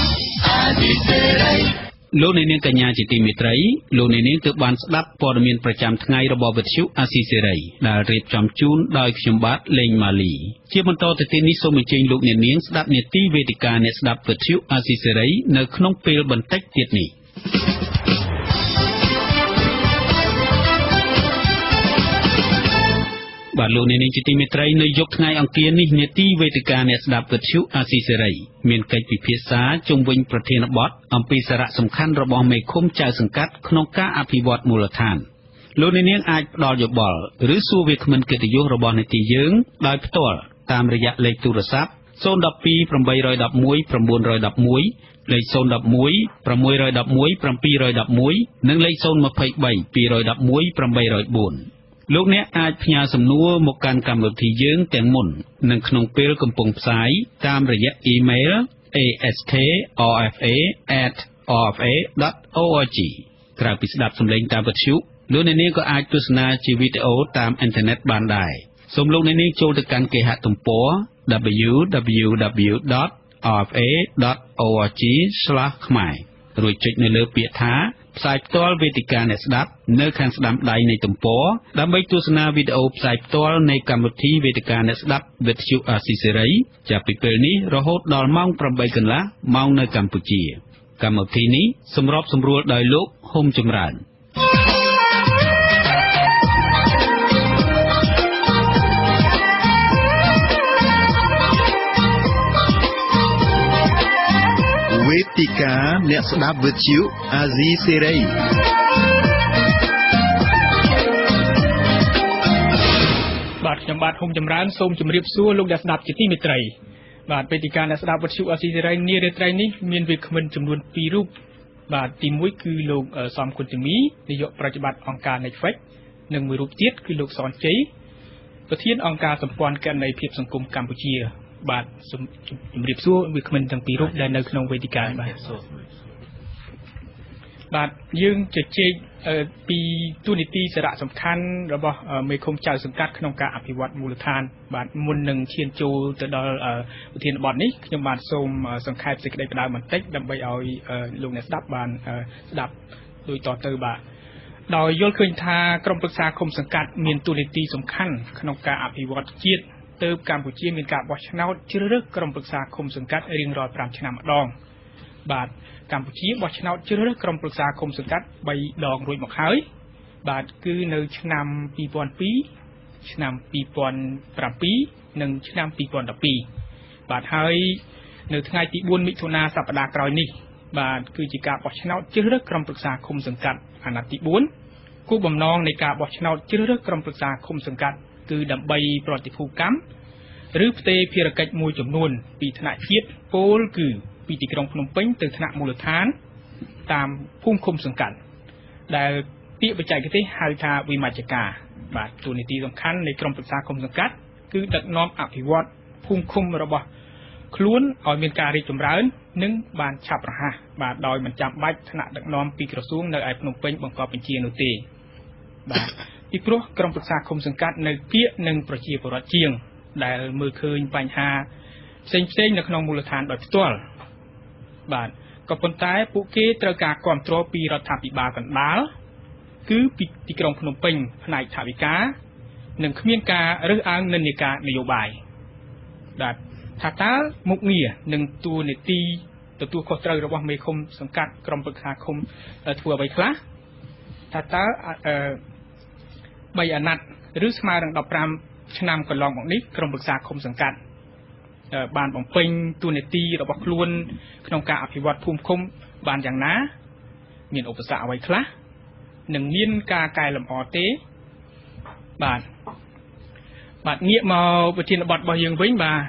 លោកនាងកញ្ញាជាទីមេត្រីលោកនាងទើបបានស្ដាប់ព័ត៌មានប្រចាំថ្ងៃរបស់វិទ្យុអាស៊ីសេរីដែលរៀបចំជូនដោយខ្ញុំបាទលេងម៉ាលីជាបន្តទៅទៀតនេះសូមអញ្ជើញលោកនាងស្ដាប់នាទីវេទិកាអ្នកស្ដាប់វិទ្យុអាស៊ីសេរីនៅក្នុងពេលបន្តិចទៀតនេះបាទលោកនាងជាទីមេត្រីនៅយប់ថ្ងៃអង្គារនេះនាទីវេទិកាអ្នកស្ដាប់វិទ្យុអាស៊ីសេរីមានកិច្ចពិភាក្សាជុំវិញប្រធានបទអំពីសារៈសំខាន់របស់មេឃុំចៅសង្កាត់ក្នុងការអភិវឌ្ឍមូលដ្ឋានលោកនាងអាចផ្ដល់យោបល់ឬសួរវាគ្មិនកិត្តិយសរបស់នាទីយើងដោយផ្ទាល់តាមរយៈលេខទូរស័ព្ទศูนย์ หนึ่ง สอง แปด หนึ่ง หนึ่ง หนึ่ง เก้า หนึ่ง หนึ่ง เลខศูนย์ หนึ่ง หนึ่ง หนึ่ง หก หนึ่ง หนึ่ง เจ็ด หนึ่ง និងលេខศูนย์ ยี่สิบสาม สอง หนึ่ง แปด หนึ่ง ศูนย์ លោកអ្នកអាចផ្ញើសំណួរមកកាន់កម្មវិធីយើងទាំងមុននិងក្នុងពេលកំពុងផ្សាយតាមរយៈអ៊ីមែល a s k r f a at r f a dot org ក្រៅពីស្ដាប់សំឡេងតាមវិទ្យុលោកអ្នកនាងក៏អាចទស្សនាជាវីដេអូតាមអ៊ីនធឺណិតបានដែរសូមលោកអ្នកនាងចូលទៅកាន់គេហទំព័រ w w w dot r f a dot org slash ខ្មែររួចចុចនៅលើពាក្យថាផ្សាយផ្ទាល់វេទិកាអ្នកស្ដាប់នៅខាងស្ដាំដៃនៃទំព័រដើម្បីទស្សនាវីដេអូផ្សាយផ្ទាល់នៃកម្មវិធីវេទិកាអ្នកស្ដាប់វិទ្យុអាស៊ីសេរីចាប់ពីពេលនេះរហូតដល់ម៉ោងប្រាំបីកន្លះម៉ោងនៅកម្ពុជាកម្មវិធីនេះសម្របសម្រួលដោយលោកហុំចម្រើនអ្នកស្ដាប់វិទ្យុអាស៊ីសេរីបាទខ្ញុំបាទហុំចម្រើនសូមជម្រាបសួរលោកអ្នកស្ដាប់ជាទីមេត្រីបាទវេទិកាអ្នកស្ដាប់វិទ្យុអាស៊ីសេរីនារាត្រីនេះមានវាគ្មិនចំនួនពីររូបបាទទីមួយគឺលោកសំគុណធីមីនាយកប្រតិបត្តិអង្គការ Netflix និងមួយរូបទៀតគឺលោកសនជ័យប្រធានអង្គការសម្ព័ន្ធគណនេយ្យភាពសង្គមកម្ពុជាបាទសូមជម្រាបសួរវាគ្មិនទាំងពីររូបដែលនៅក្នុងវេទិកាបាទបាទយើងជជែកពីទូនីតិសារៈសំខាន់របស់មេឃុំចៅសង្កាត់ក្នុងការអភិវឌ្ឍមូលដ្ឋានបាទមុននឹងឈានចូលទៅដល់ប្រធានបទនេះខ្ញុំបាទសូមសង្ខេបសេចក្តីផ្ដើមបន្តិចដើម្បីឲ្យលោកអ្នកស្ដាប់បានស្ដាប់ដូចតទៅបាទដោយយល់ឃើញថាក្រមប្រឹក្សាឃុំសង្កាត់មានទូនីតិសំខាន់ក្នុងការអភិវឌ្ឍជាតិទើបកម្ពុជាមានការបោះឆ្នោតជ្រើសរើសក្រមប្រឹក្សាឃុំសង្កាត់រៀងរាល់5ឆ្នាំម្ដងបាទកម្ពុជាបោះឆ្នោតជ្រើសរើសក្រុមប្រឹក្សាឃុំសង្កាត់3ដងរួចមកហើយបាទគឺនៅឆ្នាំពីរពាន់ពីរឆ្នាំពីរពាន់ប្រាំពីរនិងឆ្នាំពីរពាន់ដប់ពីរបាទហើយនៅថ្ងៃទីបួនមិថុនាសប្តាហ៍ក្រោយនេះបាទគឺជាការបោះឆ្នោតជ្រើសរើសក្រុមប្រឹក្សាឃុំសង្កាត់អាណត្តិទីបួនគោលបំណងនៃការបោះឆ្នោតជ្រើសរើសក្រុមប្រឹក្សាឃុំសង្កាត់គឺដើម្បីប្រតិភូកម្មឬផ្ទេរភារកិច្ចមួយចំនួនពីថ្នាក់ជាតិពោលគឺពីទីក្រុងភ្នំពេញទៅថ្នាក់មូលដ្ឋានតាមភូមិឃុំសង្កាត់ដែលពាក្យបច្ចេកទេសហៅថាវិមជ្ឈការបាទទូនីតិសំខាន់នៃក្រុមប្រឹក្សាឃុំសង្កាត់គឺដឹកនាំអភិវឌ្ឍភូមិឃុំរបស់ខ្លួនឲ្យមានការរីកចម្រើននិងបានឆាប់រហ័សបាទដោយមិនចាំបាច់ថ្នាក់ដឹកនាំពីក្រសួងនៅឯភ្នំពេញបង្កប់បញ្ជានោះទេបាទពីព្រោះក្រុមប្រឹក្សាឃុំសង្កាត់នៅគៀកនឹងប្រជាពលរដ្ឋជាងដែលមើលឃើញបញ្ហាផ្សេងផ្សេងនៅក្នុងមូលដ្ឋានដោយផ្ទាល់បាទក៏ប៉ុន្តែពួកគេត្រូវការគ្រប់គ្រងពីរដ្ឋាភិបាលកណ្ដាលគឺពីទីក្រុងភ្នំពេញផ្នែកថវិកានិងគ្មានការរើសអើងនិន្នាការនយោបាយបាទថាតើមុខងារនិងតួនាទីទទួលខុសត្រូវរបស់មេឃុំសង្កាត់ក្រុមប្រឹក្សាឃុំធ្វើអ្វីខ្លះថាតើបីអាណត្តិឬស្មើនឹងដប់ប្រាំឆ្នាំកន្លងមកនេះក្រុមប្រឹក្សាឃុំសង្កាត់បានបំពេញតួនាទីរបស់ខ្លួនក្នុងការអភិវឌ្ឍភូមិឃុំបានយ៉ាងណាមានឧបសគ្គអ្វីខ្លះនិងមានការកែលម្អទេបាទបាទងាកមកប្រធានបទរបស់យើងវិញបាទ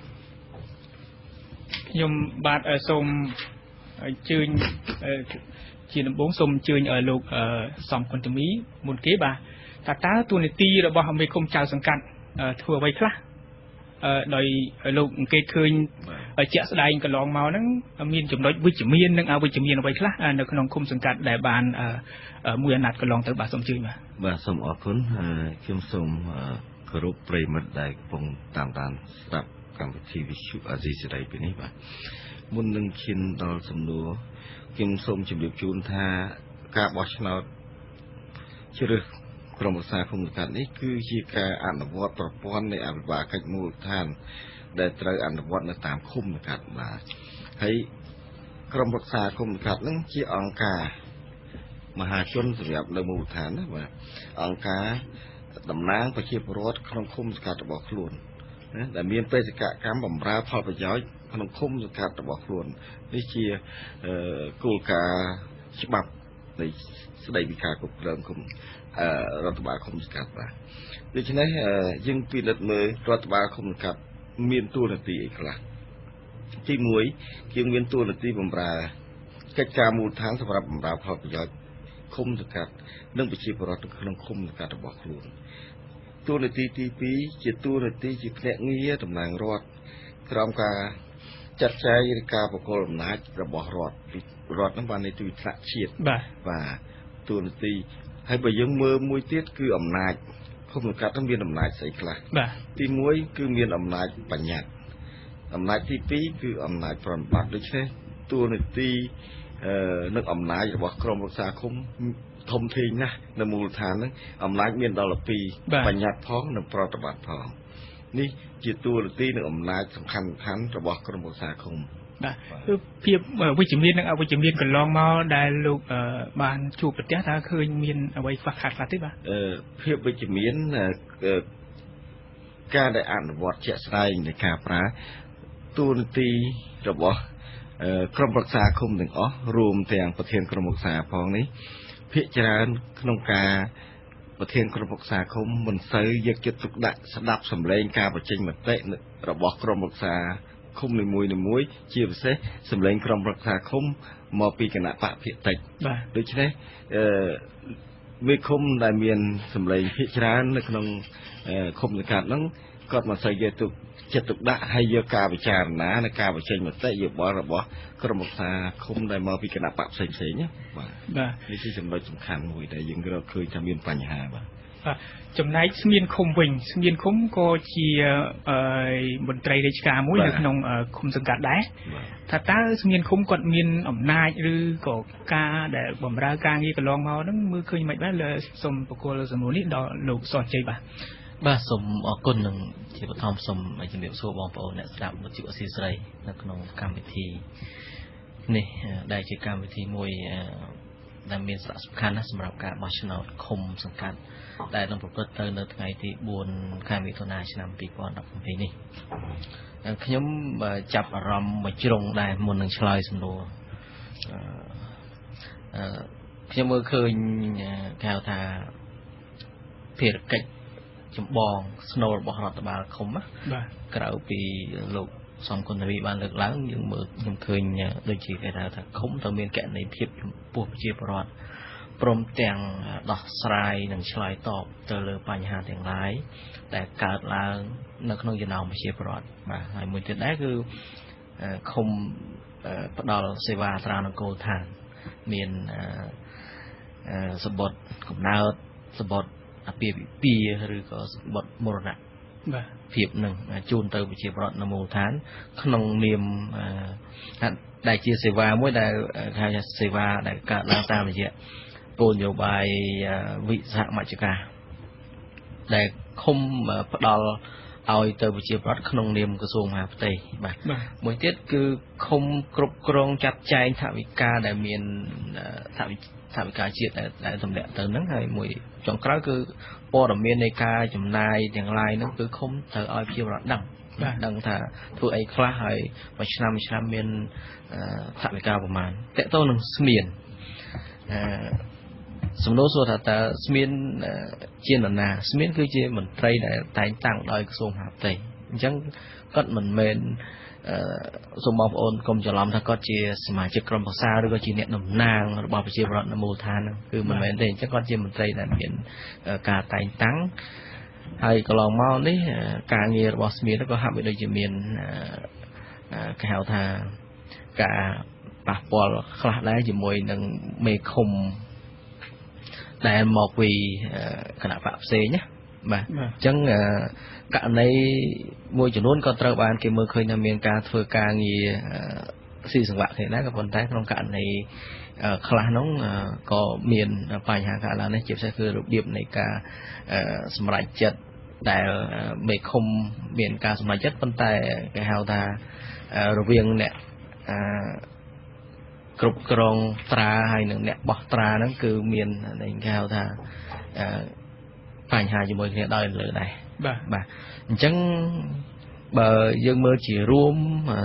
ខ្ញុំបាទសូមអញ្ជើញជាដំបូងសូមអញ្ជើញលោកសំគុណធីមីមុនគេបាទថាតើតួនាទីរបស់មេឃុំចៅសង្កាត់ធ្វើអ្វីខ្លះដោយលោកអង្កេតឃើញជាក់ស្ដែងកន្លងមកហ្នឹងមានចំណុចវិជ្ជមាននិងអវិជ្ជមានអ្វីខ្លះនៅក្នុងឃុំសង្កាត់ដែលបានមួយអាណត្តិកន្លងទៅបាទសូមជឿបាទបាទសូមអរគុណខ្ញុំសូមគោរពប្រិយមិត្តដែលកំពុងតាមដានស្ដាប់កម្មវិធីវិទ្យុអាស៊ីសេរីពេលនេះបាទមុននឹងឈានដល់សំណួរខ្ញុំសូមជម្រាបជូនថាការបោះឆ្នោតជ្រើសក្រុមប្រឹក្សាឃុំសង្កាត់នេះគឺជាការអនុវត្តប្រព័ន្ធនៃអភិបាលកិច្ចមូលដ្ឋានដែលត្រូវអនុវត្តនៅតាមឃុំសង្កាត់បាទហើយក្រុមប្រឹក្សាឃុំសង្កាត់នឹងជាអង្គការមហាជនសម្រាប់នៅមូលដ្ឋានណាបាទអង្គការតំណាងប្រជាពលរដ្ឋក្នុងឃុំសង្កាត់របស់ខ្លួនណាដែលមានបេសកកម្មបម្រើផលប្រយោជន៍ក្នុងឃុំសង្កាត់របស់ខ្លួននេះជាគោលការណ៍ច្បាប់នៃស្តីពីការគ្រប់គ្រងឃុំរដ្ឋបាលឃុំសង្កាត់បាទដូច្នេះយើងពិនិត្យមើលរដ្ឋបាលឃុំសង្កាត់មានតួនាទីអីខ្លះទីមួយគឺមានតួនាទីបម្រើកិច្ចការមូលដ្ឋានសម្រាប់បម្រើផលប្រយោជន៍ឃុំសង្កាត់និងប្រជាពលរដ្ឋក្នុងឃុំសង្កាត់របស់ខ្លួនតួនាទីទីពីរជាតួនាទីជាភ្នាក់ងារតំណាងរដ្ឋក្រោមការចាត់ចែងឬការប្រគល់អំណាចរបស់រដ្ឋរដ្ឋនឹងបាននៃទីថ្នាក់ជាតិបាទបាទតួនាទីហើយបើយើងមើលមួយទៀតគឺអំណាចឃុំសង្កាត់នឹងមានអំណាចស្អីខ្លះបាទទីមួយគឺមានអំណាចបញ្ញត្តិអំណាចទីពីរគឺអំណាចប្រតិបត្តិដូច្នេះតួនាទីនិងអំណាចរបស់ក្រុមប្រឹក្សាឃុំធំធេងណាស់នៅមូលដ្ឋានហ្នឹងអំណាចមានដល់ពីរបញ្ញត្តិផងនិងប្រតិបត្តិផងនេះជាតួនាទីនិងអំណាចសំខាន់សំខាន់របស់ក្រុមប្រឹក្សាឃុំបាទគឺភាពវិជ្ជមាននិងអវិជ្ជមានកន្លងមកដែលលោកបានជួបប្រទះតើឃើញមានអ្វីខ្វះខាតខ្លះទេបាទអឺភាពវិជ្ជមានការដែលអនុវត្តជាក់ស្ដែងនៃការប្រើតួនាទីរបស់ក្រុមប្រឹក្សាឃុំទាំងអស់រួមទាំងប្រធានក្រុមប្រឹក្សាផងនេះភាគច្រើនក្នុងការប្រធានក្រុមប្រឹក្សាឃុំមិនសូវយកចិត្តទុកដាក់ស្ដាប់សម្លេងការបញ្ចេញមតិរបស់ក្រុមប្រឹក្សាឃុំនីមួយៗជាពិសេសសម្លេងក្រុមប្រឹក្សាឃុំមកពីគណៈបកភាគតិចដូច្នេះអឺមេឃុំដែលមានសម្លេងភាគច្រើននៅក្នុងឃុំសង្កាត់ហ្នឹងគាត់មិនសូវយកទុកចិត្តទុកដាក់ហើយយកការពិចារណានិងការបញ្ចេញមតិយោបល់របស់ក្រុមប្រឹក្សាឃុំដែលមកពីគណៈបកផ្សេងៗណាបាទបាទនេះជាចំណុចសំខាន់មួយដែលយើងរកឃើញថាមានបញ្ហាបាទចំណែកស្មៀនឃុំវិញស្មៀនឃុំក៏ជាមន្ត្រីរាជការមួយនៅក្នុងឃុំសង្កាត់ដែរថាតើស្មៀនឃុំគាត់មានអំណាចឬក៏ការដែលបម្រើការងារកន្លងមកហ្នឹងមើលឃើញមិនដែរលើសូមបកគលសំណួរនេះដល់លោកសជ័យបាទបាទសូមអរគុណនឹងជាបឋមសូមជំរាបសួរបងប្អូនអ្នកស្ដាប់វិទ្យុអស៊ីសេរីនៅក្នុងកម្មវិធីនេះដែលជាកម្មវិធីមួយដែលមានសារៈសំខាន់ណាស់សម្រាប់ការបោះឆ្នោតឃុំសង្កាត់ដែលនឹងប្រព្រឹត្តទៅនៅថ្ងៃទីបួនខែមិថុនាឆ្នាំពីរពាន់ដប់ប្រាំពីរនេះខ្ញុំចាប់អារម្មណ៍មួយជ្រុងដែរមុននឹងឆ្លើយសំណួរខ្ញុំមើលឃើញគេហៅថាភារកិច្ចចម្បងស្នូលរបស់រដ្ឋបាលឃុំណាក្រៅពីលោកសំគុណរីបានលើកឡើងយើងមើលខ្ញុំឃើញដូចជាគេថាឃុំត្រូវមានគណនេយ្យភាពចំពោះប្រជាពលរដ្ឋព្រមទាំងដោះស្រាយនិងឆ្លើយតបទៅលើបញ្ហាទាំងឡាយដែលកើតឡើងនៅក្នុងចំណោមប្រជាពលរដ្ឋបាទហើយមួយទៀតដែរគឺឃុំផ្ដល់សេវាត្រានង្គលឋានមានសម្បត្តិកំណើតសម្បត្តិអាពាហ៍ពិពាហ៍ឬក៏សម្បត្តិមរណៈបាទភាពនឹងជូនទៅប្រជាពលរដ្ឋនៅមូលដ្ឋានក្នុងនាមដែលជាសេវាមួយដែលហៅថាសេវាដែលកើតឡើងតាមរយៈគោលនយោបាយវិសហមជ្ឈការដែលឃុំផ្ដល់ឲ្យទៅប្រជាពលរដ្ឋក្នុងនាមក្រសួងមហាផ្ទៃបាទមួយទៀតគឺឃុំគ្រប់គ្រងចាត់ចែងថវិកាដែលមានថវិថវិកាជាតិដែលទម្លាក់ទៅហ្នឹងហើយមួយចុងក្រោយគឺព័ត៌មាននៃការចំណាយទាំងឡាយហ្នឹងគឺឃុំត្រូវឲ្យប្រជាពលរដ្ឋដឹងដឹងថាធ្វើអីខ្លះហើយមួយឆ្នាំមួយឆ្នាំមានថវិកាប្រមាណតើតើនឹងស្មៀនអឺសំណួរសួរថាតើស្មៀនជានរណាស្មៀនគឺជាមន្ត្រីដែលតែងតាំងដោយក្រសួងមហាផ្ទៃអញ្ចឹងគាត់មិនមែនសូមបងប្អូនកុំច្រឡំថាគាត់ជាសមាជិកក្រុមប្រឹក្សាឬក៏ជាអ្នកតំណាងរបស់ប្រជាពលរដ្ឋនៅមូលដ្ឋានហ្នឹងគឺមិនមែនទេអញ្ចឹងគាត់ជាមន្ត្រីដែលមានការតែងតាំងហើយកន្លងមកនេះការងាររបស់ស្មៀនក៏ហាក់បីដូចជាមានគេហៅថាការប៉ះពាល់ខ្លះដែរជាមួយនឹងមេឃុំដែលមកពីគណៈបកផ្សេងណាបាទអញ្ចឹងករណីមួយចំនួនក៏ត្រូវបានគេមើលឃើញថាមានការធ្វើការងារស៊ីសង្វាក់គ្នាដែរក៏ប៉ុន្តែក្នុងករណីខ្លះនោះក៏មានបញ្ហាកើតឡើងនេះជាពិសេសគឺរបៀបនៃការសម្រេចចិត្តដែលមេឃុំមានការសម្រេចចិត្តប៉ុន្តែគេហៅថារវាងអ្នកគ្រប់គ្រងត្រាហើយនិងអ្នកបោះត្រាហ្នឹងគឺមានគេហៅថាបញ្ហាជាមួយគ្នាដោយលើដែរបាទបាទអញ្ចឹងបើយើងមើលជារួម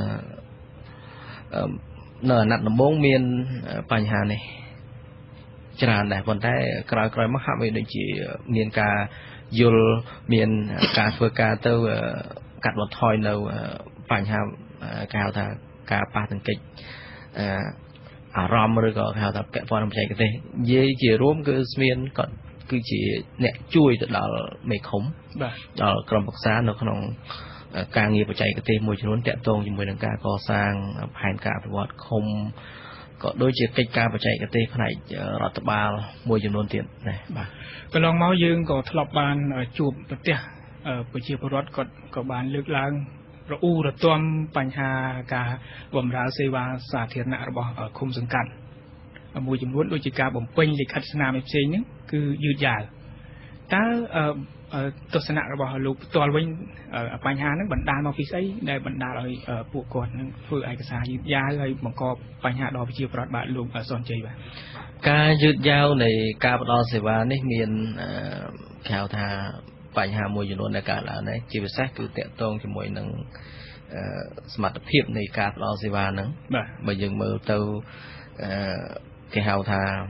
នៅអាណត្តិដំបូងមានបញ្ហានេះច្រើនដែរប៉ុន្តែក្រោយៗមកហាក់បីដូចជាមានការយល់មានការធ្វើការទៅកាត់បន្ថយនៅបញ្ហាគេហៅថាការប៉ះទង្គិចអារម្មណ៍ឬក៏គេហៅថាពាក់ព័ន្ធនឹងបច្ចេកទេសនិយាយជារួមគឺស្មានគាត់គឺជាអ្នកជួយទៅដល់មេឃុំបាទដល់ក្រុមប្រឹក្សានៅក្នុងការងារបច្ចេកទេសមួយចំនួនតាក់ទងជាមួយនឹងការកសាងផែនការអភិវឌ្ឍឃុំក៏ដូចជាកិច្ចការបច្ចេកទេសផ្នែករដ្ឋបាលមួយចំនួនទៀតណាបាទកន្លងមកយើងក៏ធ្លាប់បានជួបប្រទេសប្រជាពលរដ្ឋគាត់ក៏បានលើកឡើងរអ៊ូរទាំបញ្ហាការបម្រើសេវាសាធារណៈរបស់ឃុំសង្កាត់មួយចំនួនដូចជាការបំពេញលិខិតស្នាមផ្សេងហ្នឹងគឺយឺតយ៉ាវតើទស្សនៈរបស់លោកផ្ទាល់វិញបញ្ហាហ្នឹងបណ្ដាលមកពីស្អីដែលបណ្ដាលឲ្យពួកគាត់នឹងធ្វើឯកសារយឺតយ៉ាវហើយបង្កបញ្ហាដល់ប្រជាពលរដ្ឋបាទលោកសនជ័យបាទការយឺតយ៉ាវនៃការផ្ដល់សេវានេះមានគេហៅថាបញ្ហាមួយចំនួនដែលកើតឡើងដែរជាពិសេសគឺតាក់ទងជាមួយនឹងสมรรถภาพในการรอเสวานั้นมายังมือเตาcái hào thà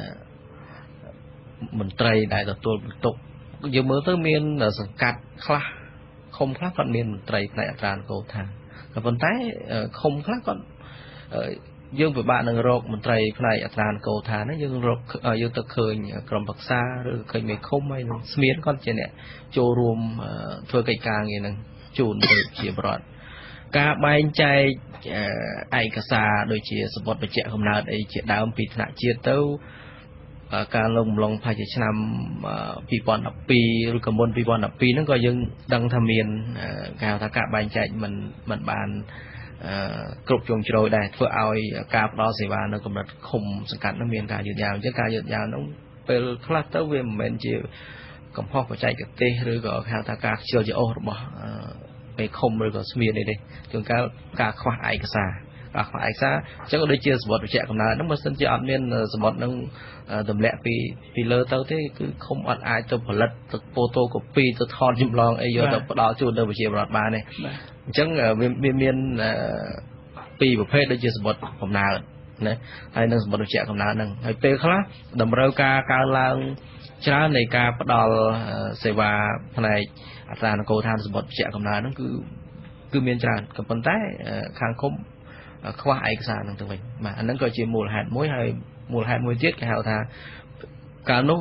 mình trai đại tập tôi tục giờ mới tới miền là sừng cắt khla không khác còn miền mình trai đại tràn cầu thà còn vấn tái không khác còn dương với bạn đang rọc mình trai đại tràn cầu thà nó dương rọc dương tự khơi cầm bạc xa rồi khơi mấy không hay miền con trên này châu rùm thưa cây càng như này chùn từ chia bọt cả bài trai ai cả xa đôi chia support bạch không nào đây chia đào bị nạn chia tâu cả lồng lồng phải chia năm pi bọn đập pi rồi cả môn pi bọn đập pi nó coi dân đăng tham miền cả thà cả bài trai mình mình bàn cột chuồng rồi đây vừa ao cả đó sẽ vào nó cũng là không sẵn cản nó miền cả dược dào chứ cả dược dào nó về khá tâu về mình chỉ cầm hoa phải chạy cái tê rồi có cả thà cả chưa chỉ ô bỏไปคมเลยก็สมีนี่เลยจนการการขวายกษาการขวายกษาจะก็ได้เจอสมบัติแจกกันนะนั่นมันสัญญาณเนี่ยสมบัตินั่งดำแหละปีปีเลอเต้าที่คือคมอัดอายตัวผลิตตัวโปโตกับปีตัวทอนจำลองไอ้ยอตัวดาวจูนเดินไปเชียร์บอลมาเนี่ยจังเมียนเมียนปีประเภทได้เจอสมบัติผมนาเนี่ยให้นั่งสมบัติแจกกันนะนั่งให้เปย์เขาละดำเริงการการลางชนะในการประดอลเสวาภายในอัตราโกธานสมบัติแจกกำนันนั่นคือคือเมียนจานกับปันใต้คางคมขวาเอกสารต่างๆมาอันนั้นก็จะมูลหาดมวยให้มูลหาดมวยเจ็ดกับหาทาการนู้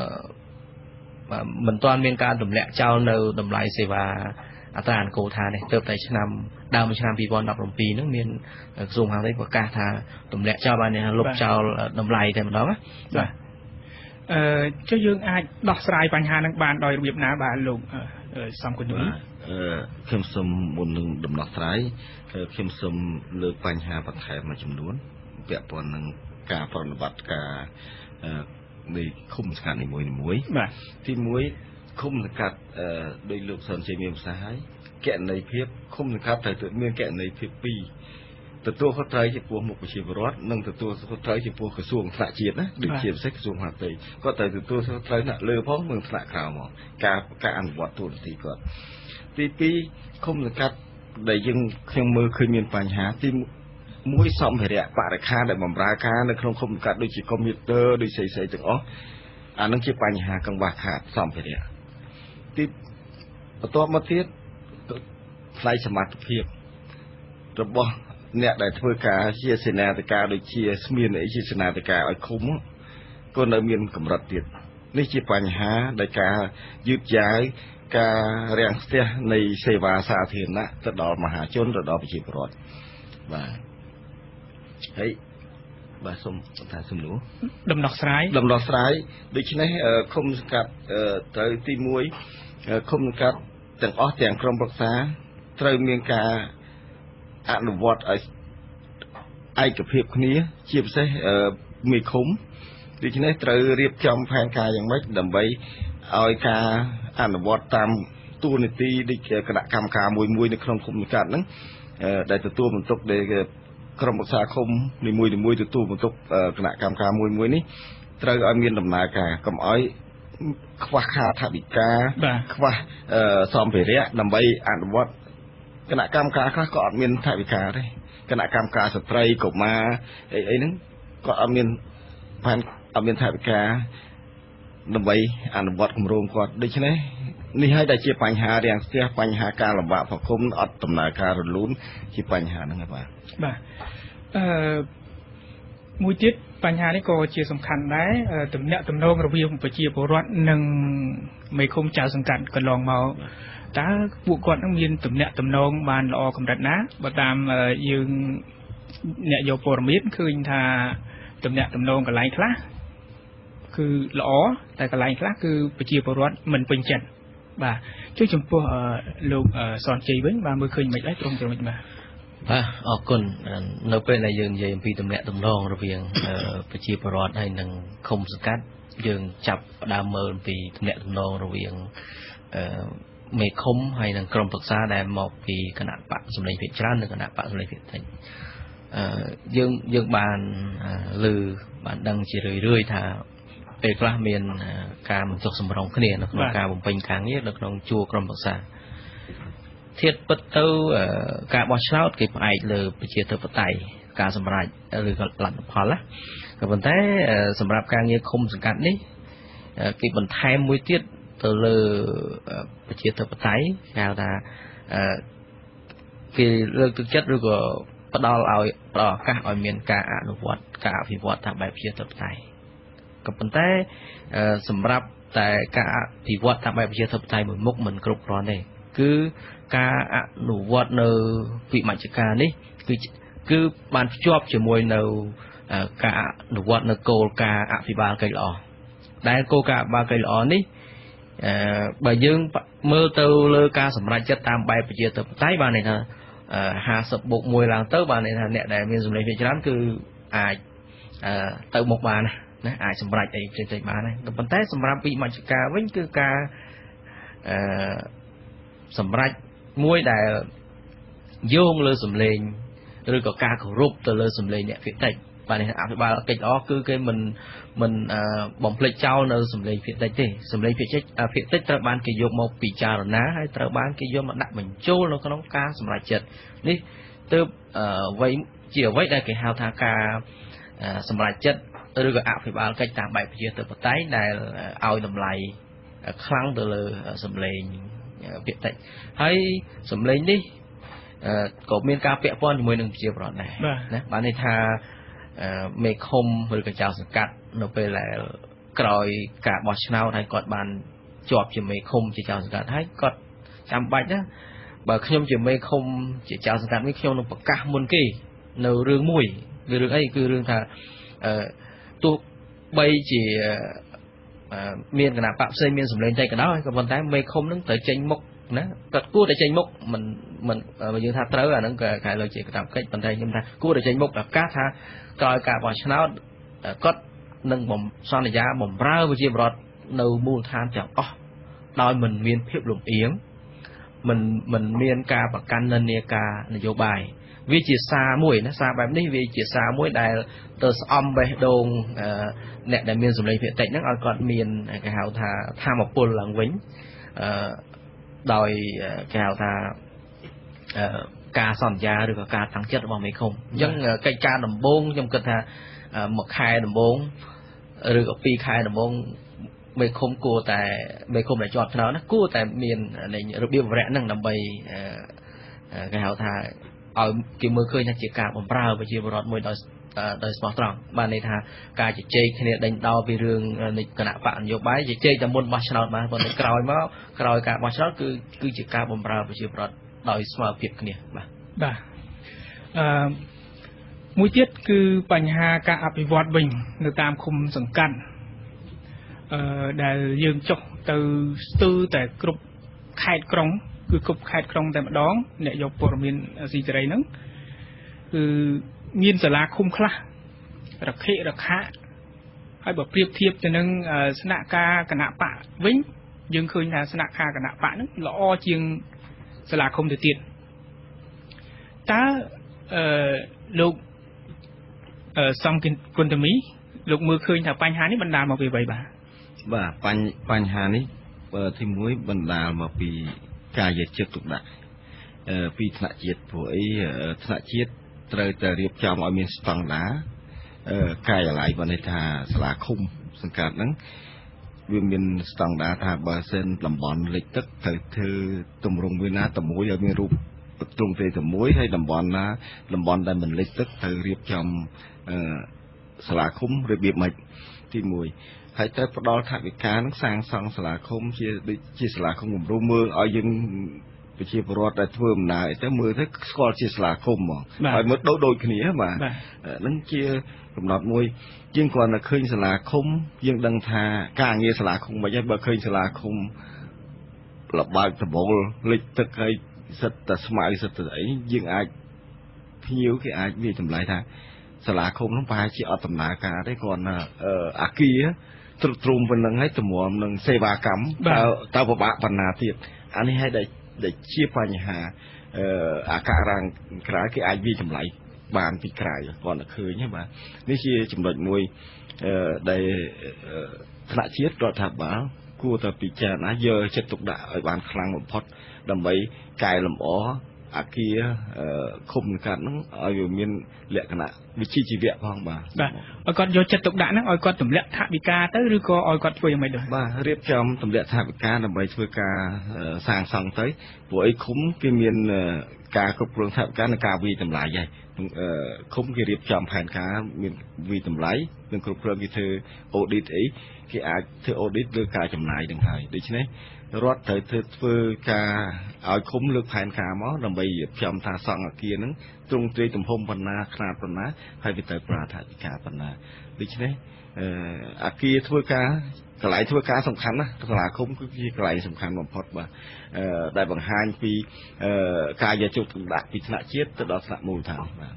เหมือนตอนเมียนการดุมแหละเจ้าเนอดุมไหลเสวาอัตราโกธานเนี่ยเติบโตชนำดาวชนำปีบอลดับลมปีนั่นเมียนส่งหางได้กว่ากาทาดุมแหละเจ้าบ้านเนี่ยลบเจ้าดุมไหลแต่มันđó á cho dương ai đọc saiปัญหานักบานโดยระเบียบน้าบานลงสองคนนี้เข้มสมบนหนึ่งดำนักสายเข้มสมเลือกปัญหาปัญหามาจำนวนเปียปอนหนึ่งการปฏิบัติการในคุ้มสกัดในมวยในมวยที่มวยคุ้มสกัดโดยลูกสอนเชียร์เมียมสายแกะในเพียบคุ้มสกัดแต่ตัวเมียแกะในเพียบปีแต่ตัวเขาใจจะปวดหมกไปเชียร์รถนั่งแต่ตัวเขาใจจะปวดกระทรวงสระเจียดนะดึงเชียร์เซ็กกระทรวงหัดไปก็แต่ตัวเขาใจน่ะเลือเพราะเมืองสระข่าวหมอการการอ่านบทตัวทีก่อนที่ปีคมสกัดได้ยังเครื่องมือเคยมีปัญหาที่มุ้ยซ้อมเหตุปะราคาได้บ่มราคาในโครงคมสกัดโดยจีคอมพิวเตอร์โดยใส่ใส่จังอ๋ออันนั้นคือปัญหากังวลขาดซ้อมเหตุที่ตัวมาเทียบไฟสมาร์ทเพียบระบบเนี่ยได้ทำการเชียร์เสนาติกาโดยเชียร์มีนไอเชียร์เสนาติกาไอคุ้มก็ในมีนกำลังติดนี่คือปัญหาในการยืดย้ายการเรียงเสียในเสวาสาธารณะตลอดมหาชนตลอดไปชีพรอดบ่าเฮ้ยบ่าสมถ่ายสมรู้ดำดอกสายดำดอกสายโดยเฉพาะคมสกัดเตยตีมวยคมสกัดแต่งอ้อแต่งกรมปรักษาเตยเมียงกาอนุวัตไอกับเพียบคนนี้เชียบใช่มีคุ้มดิฉันได้เตยเรียบจำแผนการอย่างไม่ดำไปเอาการอนุวัตตามตัวในตีดิกระกรรมการมวยมวยในครองคุมการนั้นได้ตัวตัวมันตกได้กรมประชาคมในมวยในมวยตัวตัวมันตกกระกรรมการมวยมวยนี้เตยเอาเมียนดำนากากำอ้อยขวาขาทับิกาขวาซ้อมเปรี้ยดำไปอนุวัตขณะกรรมการข้าก็อดเมียนถ่ายวิกาได้ขณะกรรมการสตรีกบมาไอ้ไอ้นั้นก็อดเมียนพันอดเมียนถ่ายวิกาดำไปอ่านบทของโรงกอดได้ใช่ไหมนี่ให้ได้เชี่ยปัญหาเรื่องเสียปัญหาการลำบากพอคุ้มอดตำนาการรุนลุ้นที่ปัญหานั่นไงบ้างบ่ามูจิตปัญหานี้ก็เชี่ยสำคัญได้ตุ่มเนี้ยตุ่มโน้มระเบียบไปเชี่ยปวดหนึ่งไม่คุ้มจ่าสังกัดก็ลองเมาตาบุคคลต้องยืนตุ่มเนี่ยตุ่มนองบานละออกำดัดนะบัดตามยืนเนี่ยโยปรมิตรคือทาตุ่มเนี่ยตุ่มนองกับไหลคลาคือละอแต่กับไหลคลาคือไปเจียปรวัตมันเป็นจันบ่าช่วยชมพูลูกสอนจีไว้มาเมื่อคืนไม่ได้ตรงตรงนี้มาอ่ะออกคนเราเป็นในยืนยืนปีตุ่มเนี่ยตุ่มนองระเบียงไปเจียปรวัตให้หนึ่งคมสกัดยืนจับดามเมินปีตุ่มเนี่ยตุ่มนองระเบียงเมฆคมให้หนังกรมปรึกษาได้มอบปีขนาดปะสมัยพิจารณาหนึ่งขนาดปะสมัยพิจารณายังยังบานลือบานดังจีเรื่อยๆถ้าเป็นกล้าเมียนการจกสมรองคะแนนในการบุญเป็นครั้งนี้ในการจูกรมปรึกษาធៀបពិតទៅការបោះឆ្នោតគេផ្អែកលើប្រជាធិបតេយ្យការសម្រេចឬក៏លទ្ធផលណាក៏ប៉ុន្តែសម្រាប់ការងារឃុំសង្កាត់នេះគេបន្ថែមមួយទៀតទៅលើប្រជាធិបតេយ្យគេហៅថាគេលើកទឹកចិត្តឬក៏ផ្ដល់ឲ្យផ្ដល់ឱកាសឲ្យមានការអនុវត្តការអភិវឌ្ឍតាមបែបប្រជាធិបតេយ្យក៏ប៉ុន្តែសម្រាប់តែការអភិវឌ្ឍតាមបែបប្រជាធិបតេយ្យមួយមុខមិនគ្រប់គ្រាន់ទេគឺការអនុវត្តនៅវិមជ្ឈការនេះគឺគឺបានភ្ជាប់ជាមួយនៅការអនុវត្តនៅគោលការណ៍អភិបាលកិច្ចល្អដែលគោលការណ៍អភិបាលកិច្ចល្អនេះបើយើងមើលទៅលើការសម្រេចចិត្តតាមបែបប្រជាធិបតេយ្យបានន័យថាห้าสิบบวกមួយឡើងទៅបានន័យថាអ្នកដែលមានសម្លេងភាគច្រើនគឺអាចទៅមុខបានណាអាចសម្រេចអីផ្សេងៗបានណាប៉ុន្តែសម្រាប់វិមជ្ឈការវិញគឺការអឺសម្រេចមួយដែលយោងលើសម្លេងឬក៏ការគោរពទៅលើសម្លេងអ្នកភាគតិចបាទនេះអភិបាលកិច្ចល្អគឺគេមិនមិនបំភ្លេចចោលនៅសម្លេងភាគតិចទេសម្លេងភាគតិចភាគតិចត្រូវបានគេយកមកពិចារណាហើយត្រូវបានគេយកមកដាក់បញ្ចូលនៅក្នុងការសម្រេចចិត្តនេះទើបអ្វីជាអ្វីដែលគេហៅថាការសម្រេចចិត្តឬក៏អភិបាលកិច្ចតាមបែបប្រជាធិបតេយ្យដែលឲ្យតម្លៃខ្លាំងទៅលើសម្លេងភាគតិចហើយសម្លេងនេះក៏មានការពាក់ព័ន្ធជាមួយនឹងប្រជាប្រដ្ឋដែរណាបានន័យថាមេឃុំឬក៏ចៅសង្កាត់នៅពេលដែលក្រោយការបោះឆ្នោតហើយគាត់បានជាប់ជាមេឃុំជាចៅសង្កាត់ហើយគាត់ចាំបាច់ណាបើខ្ញុំជាមេឃុំជាចៅសង្កាត់នេះខ្ញុំនឹងប្រកាសមុនគេនៅរឿងមួយគឺរឿងអីគឺរឿងថាទោះបីជាមានគណៈបកផ្សេងមានសម្លេងតែក៏ដោយក៏ប៉ុន្តែមេឃុំនឹងត្រូវចេញមុខណាគាត់គួរតែចេញមុខមិនមិនយើងថាត្រូវអាហ្នឹងក៏គេលើកជាកាតព្វកិច្ចប៉ុន្តែខ្ញុំថាគួរតែចេញមុខឱកាសថាក្រោយការបោះឆ្នោតគាត់នឹងបំសន្យាបំរើប្រជាពលរដ្ឋនៅមូលដ្ឋានទាំងអស់ដោយមិនមានភាពលំអៀងមិនមិនមានការប្រកាន់និន្នាការនយោបាយវាជាសារមួយណាសារបែបនេះវាជាសារមួយដែលទៅស្អំបេះដូងអ្នកដែលមានសម្លេងភាគតិចហ្នឹងឲ្យគាត់មានគេហៅថាធម៌ពលឡើងវិញដោយគេហៅថាការសន្យាឬក៏ការតាំងចិត្តរបស់មេឃុំអញ្ចឹងកិច្ចការដំបូងខ្ញុំគិតថាមួយខែដំបូងឬក៏ពីរខែដំបូងមេឃុំគួរតែមេឃុំដែលជាប់ឆ្នោតណាគួរតែមានរបៀបវរៈហ្នឹងដើម្បីគេហៅថាឲ្យគេមើលឃើញថាជាការបម្រើប្រជាពលរដ្ឋមួយដោយដោយស្មោះត្រង់បានន័យថាការជជែកគ្នាដេញដោលពីរឿងគណៈបកនយោបាយជជែកតែមុនបោះឆ្នោតបានប៉ុន្តែក្រោយមកក្រោយការបោះឆ្នោតគឺគឺជាការបម្រើប្រជាពលរដ្ឋដោយស្មើភាពគ្នាបាទបាទអឺមួយទៀតគឺបញ្ហាការអភិវឌ្ឍវិញនៅតាមឃុំសង្កាត់អឺដែលយើងចុះទៅស្ទើរតែគ្រប់ខេត្តក្រុងគឺគ្រប់ខេត្តក្រុងតែម្ដងអ្នកយកព័ត៌មានស៊ីសេរីហ្នឹងគឺមានសាលាឃុំខ្លះរខិរខាហើយបើប្រៀបធៀបទៅនឹងស្នាក់ការគណៈបកវិញយើងឃើញថាស្នាក់ការគណៈបកហ្នឹងល្អជាងសាលាឃុំទៅទៀតតើអឺលោកអឺសំគុណតមីលោកមើលឃើញថាបញ្ហានេះបណ្ដាលមកពីអ្វីបាទបាទបញ្បញ្ហានេះទីមួយបណ្ដាលមកពីការយកចិត្តទុកដាក់ពីថ្នាក់ជាតិព្រោះអីថ្នាក់ជាតិត្រូវតែរៀបចំឲ្យមានស្តង់ដារកាយអាល័យបានន័យថាសាលាឃុំសង្កាត់ហ្នឹងវាមានស្តង់ដារថាបើសិនតំបន់លិចទឹកត្រូវធ្វើទម្រង់វាណាតែមួយឲ្យមានរូបទ្រង់ទ្រាយតែមួយហើយតំបន់ណាតំបន់ដែលមិនលិចទឹកត្រូវរៀបចំសាលាឃុំរបៀបម៉េចទីមួយហើយទៅផ្ដល់ថវិកានឹងសាងសង់សាលាឃុំជាដូចជាសាលាឃុំគំរូមើលឲ្យយើងប្រជាពលរដ្ឋដែលធ្វើដំណើរទៅមើលទៅស្គាល់ជាសាលាឃុំហ្មងហើយមើលដូចដូចគ្នាបាទហ្នឹងជាកំណត់មួយជាងគ្រាន់តែឃើញសាលាឃុំយើងដឹងថាការងារសាលាឃុំមិនហើយបើឃើញសាលាឃុំលបើកដបូលលិចទឹកហើយសិតតែស្មៅសិតតែអីយើងអាចភ្ញៀវគេអាចវាចម្លែកថាសាលាឃុំហ្នឹងប្រហែលជាអត់ដំណើរការទេគ្រាន់តែអាគារទ្រុឌទ្រោមប៉ុណ្្នឹងហើយទម្រាំនឹងសេវាកម្មតើតើពិបាកប៉ុណ្ណាទៀតអានេះឲ្យដែលជាបញ្ហាអាការៈក្រៅគេអាចវាចម្លែកបានពីក្រៅគ្រាន់តែឃើញបាទនេះជាចំណុចមួយដែលថ្នាក់ជាតិរដ្ឋាភិបាលគគួរតែពិចារណាយកចិត្តទុកដាក់ឲ្យបានខ្លាំងបំផុតដើម្បីកែលម្អអាគារឃុំសង្កាត់ហ្នឹងឲ្យវាមានលក្ខណៈវិជ្ជាជីវៈផងបាទបាទឲ្យគាត់យកចិត្តទុកដាក់ហ្នឹងឲ្យគាត់ទម្លាក់ថវិកាទៅឬក៏ឲ្យគាត់ធ្វើយ៉ាងម៉េចដែរបាទរៀបចំទម្លាក់ថវិកាដើម្បីធ្វើការសាងសង់ទៅព្រោះអីឃុំគេមានការគ្រប់គ្រងថវិកានិងការវិតម្លៃហើយឃុំគេរៀបចំផែនការមានវិតម្លៃនិងគ្រប់គ្រងគេធ្វើ audit អីគេអាចធ្វើ audit លើការចំណាយនឹងហើយដូច្នេះរដ្ឋត្រូវធ្វើធ្វើការឲ្យឃុំលើកផែនការមកដើម្បីរៀបចំថាសង់អគារហ្នឹងទ្រង់ទ្រាយទំហំប៉ុណ្ណាຂະຫນាតប៉ុណ្ណាហើយវាត្រូវប្រើថវិកាប៉ុណ្ណាដូច្នេះអគារធ្វើការកន្លែងធ្វើការសំខាន់ណាសាលាឃុំគឺជាកន្លែងសំខាន់បំផុតបាទដែលបង្ហាញពីការយកចិត្តទុកដាក់ពីថ្នាក់ជាតិទៅដល់ថ្នាក់មូលដ្ឋានបាទ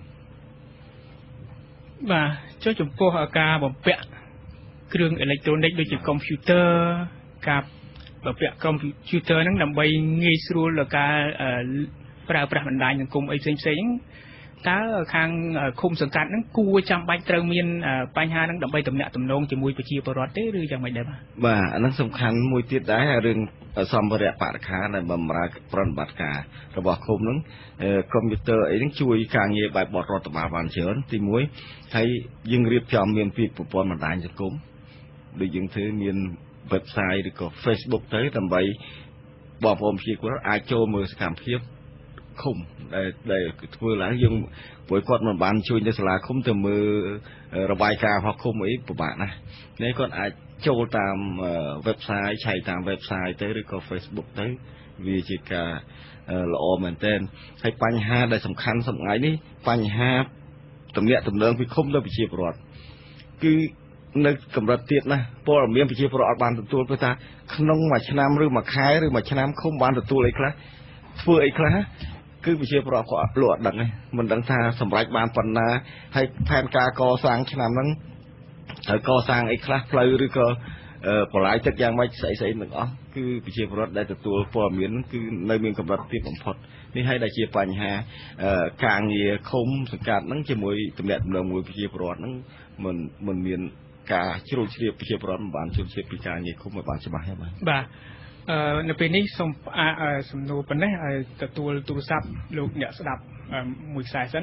បាទចុះចំពោះការបំពាក់គ្រឿងអេឡិចត្រូនិកដូចជាកុំព្យូទ័រការបំពាក់កុំព្យូទ័រហ្នឹងដើម្បីងាយស្រួលដល់ការប្រើប្រាស់បណ្ដាញសង្គមអីផ្សេងផ្សេងតើខាងឃុំសង្កាត់ហ្នឹងគួរចាំបាច់ត្រូវមានបញ្ហាហ្នឹងដើម្បីទំនាក់ទំនងជាមួយប្រជាពលរដ្ឋទេឬយ៉ាងម៉េចដែរបាទបាទអាហ្នឹងសំខាន់មួយទៀតដែររឿងសម្ភារៈបរិក្ខារដែលបម្រើប្រតិបត្តិការរបស់ឃុំហ្នឹងកុំព្យូទ័រអីហ្នឹងជួយការងារបែបបទរដ្ឋបាលបានច្រើនទីមួយហើយយើងរៀបចំមានពីប្រព័ន្ធបណ្ដាញសង្គមដូចយើងធ្វើមាន website ឬក៏ Facebook ទៅដើម្បីបងប្អូនប្រជាពលរដ្ឋអាចចូលមើលសកម្មភាពឃុំដែលដែលធ្វើឡើងយើងព្រោះគាត់មិនបានជួយទៅសាលាឃុំទៅមើលរបាយការណ៍របស់ឃុំអីពិបាកណាស់នេះគាត់អាចចូលតាម website ឆែកតាម website ទៅឬក៏ Facebook ទៅវាជាការល្អមែនទែនហើយបញ្ហាដែលសំខាន់សម្ងាយនេះបញ្ហាទំនាក់ទំនងពីឃុំទៅប្រជាពលរដ្ឋគឺនៅកម្រិតទៀតណាពលរដ្ឋមានប្រជាពលរដ្ឋអត់បានទទួលព្រោះថាក្នុងមួយឆ្នាំឬមួយខែឬមួយឆ្នាំឃុំបានទទួលអីខ្លះធ្វើអីខ្លះគឺប្រជាពលរដ្ឋគាត់អត់លក់អត់ដឹងទេមិនដឹងថាសម្រេចបានប៉ុណ្ណាហើយផែនការកសាងឆ្នាំហ្នឹងហើយកសាងអីខ្លះផ្លូវឬក៏បន្លាយទឹកយ៉ាងម៉េចស្អីស្អីទាំងអស់គឺប្រជាពលរដ្ឋដែលទទួលព័ត៌មានគឺនៅមានកម្រិតទាបបំផុតនេះហើយដែលជាបញ្ហាការងារឃុំសង្កាត់ហ្នឹងជាមួយទំនាក់ទំនងមួយប្រជាពលរដ្ឋហ្នឹងមិនមិនមានការជ្រួលជ្រាបប្រជាពលរដ្ឋមិនបានជ្រួលជ្រាបពីការងារឃុំឲ្យបានច្បាស់ទេបាទបាទអឺនៅពេលនេះសូមផ្អាកសំណួរប៉ុណ្ណេះឲ្យទទួលទូរស័ព្ទលោកអ្នកស្ដាប់មួយខ្សែសិន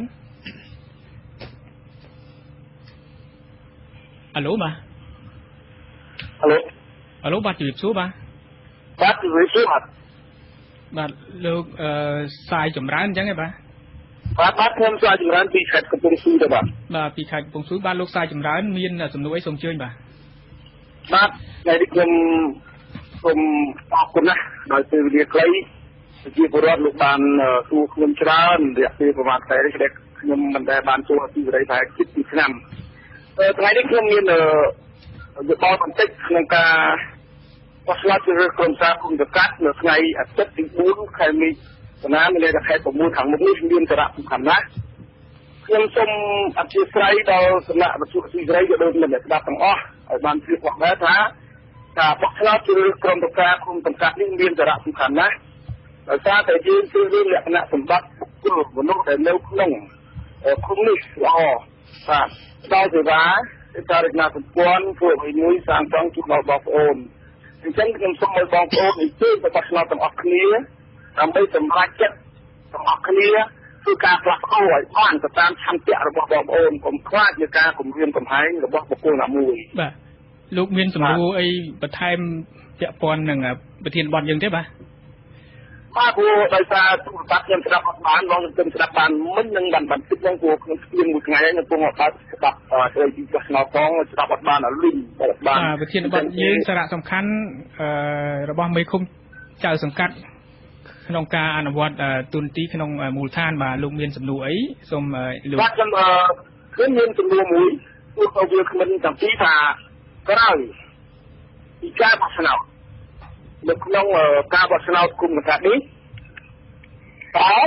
អាឡូបាទអាឡូអាឡូបាទជម្រាបសួរបាទបាទជម្រាបសួរបាទបាទលោកអឺសាយចម្រើនអញ្ចឹងហ៎បាទបាទបាទខ្ញុំសាយចម្រើនពីខេត្តកំពង់ស្ពឺទៅបាទបាទពីខេត្តកំពង់ស្ពឺបាទលោកសាយចម្រើនមានសំណួរអីសូមអញ្ជើញបាទបាទថ្ងៃនេះខ្ញុំសូមអរគុណណាស់ដោយពេលវេលាខ្លីប្រជាពលរដ្ឋលោកបានសួរខ្ញុំច្រើនរយៈពេលប្រហែលខែនេះដែលខ្ញុំមិនដែលបានចូលអធិបតីប្រហែលជិតពីរឆ្នាំថ្ងៃនេះខ្ញុំមានយោបល់បន្តិចក្នុងការបោះឆ្នោតជ្រើសរើសក្រុមសារគុំសង្កាត់នៅថ្ងៃអាទិត្យទីបួនខែមិថុនានៅខែប្រមូលខាងមុខនេះមានសារៈសំខាន់ណាស់ខ្ញុំសូមអធិស្ឋានដល់សំណាក់វិទ្យុអស៊ីសេរីក៏ដូចអ្នកស្ដាប់ទាំងអស់ឲ្យបានជ្រាបផងដែរថាការបោះឆ្នោតជ្រើសរើសក្រុមប្រឹក្សាគុំសង្កាត់នេះមានសារៈសំខាន់ណាស់ដោយសារតែយើងជ្រើសរើសលក្ខណៈសម្បត្តិបុគ្គលមនុស្សដែលនៅក្នុងគុំនេះល្អបាទដល់សេវាការរចនាសម្ព័ន្ធធ្វើឲ្យមួយសាងសង់ជូនដល់បងប្អូនអញ្ចឹងខ្ញុំសូមឲ្យបងប្អូនអញ្ជើញទៅបោះឆ្នោតទាំងអស់គ្នាដើម្បីសម្រេចចិត្តទាំងអស់គ្នាធ្វើការផ្លាស់ប្ដូរឲ្យបានទៅតាមឆន្ទៈរបស់បងប្អូនកុំខ្លាចនៃការគំរាមកំហែងរបស់បុគ្គលណាមួយបាទលោកមានសំណួរអីបន្ថែមពាក់ព័ន្ធនឹងប្រធានបទយើងទេបាទបាទព្រោះដោយសារទូរស័ព្ទខ្ញុំស្ដាប់អត់បានបងខ្ញុំស្ដាប់បានមិននឹងបានបន្តិចហ្នឹងព្រោះខ្ញុំស្ទៀងមួយថ្ងៃហ្នឹងខ្ញុំបើកស្ដាប់ស្ដីពីបោះឆ្នោតផងស្ដាប់អត់បានឲ្យលីងអត់បានប្រធានបទយើងសារៈសំខាន់របស់មេឃុំចៅសង្កាត់ក្នុងការអនុវត្តទូនទីក្នុងមូលដ្ឋានបាទលោកមានសំណួរអីសូមលោកបាទខ្ញុំខ្ញុំមានសំណួរមួយព្រោះវាគ្មិនតាំងពីថាក្រោយពីការបោះឆ្នោតនៅក្នុងការបោះឆ្នោតគុំសង្កាត់នេះតើ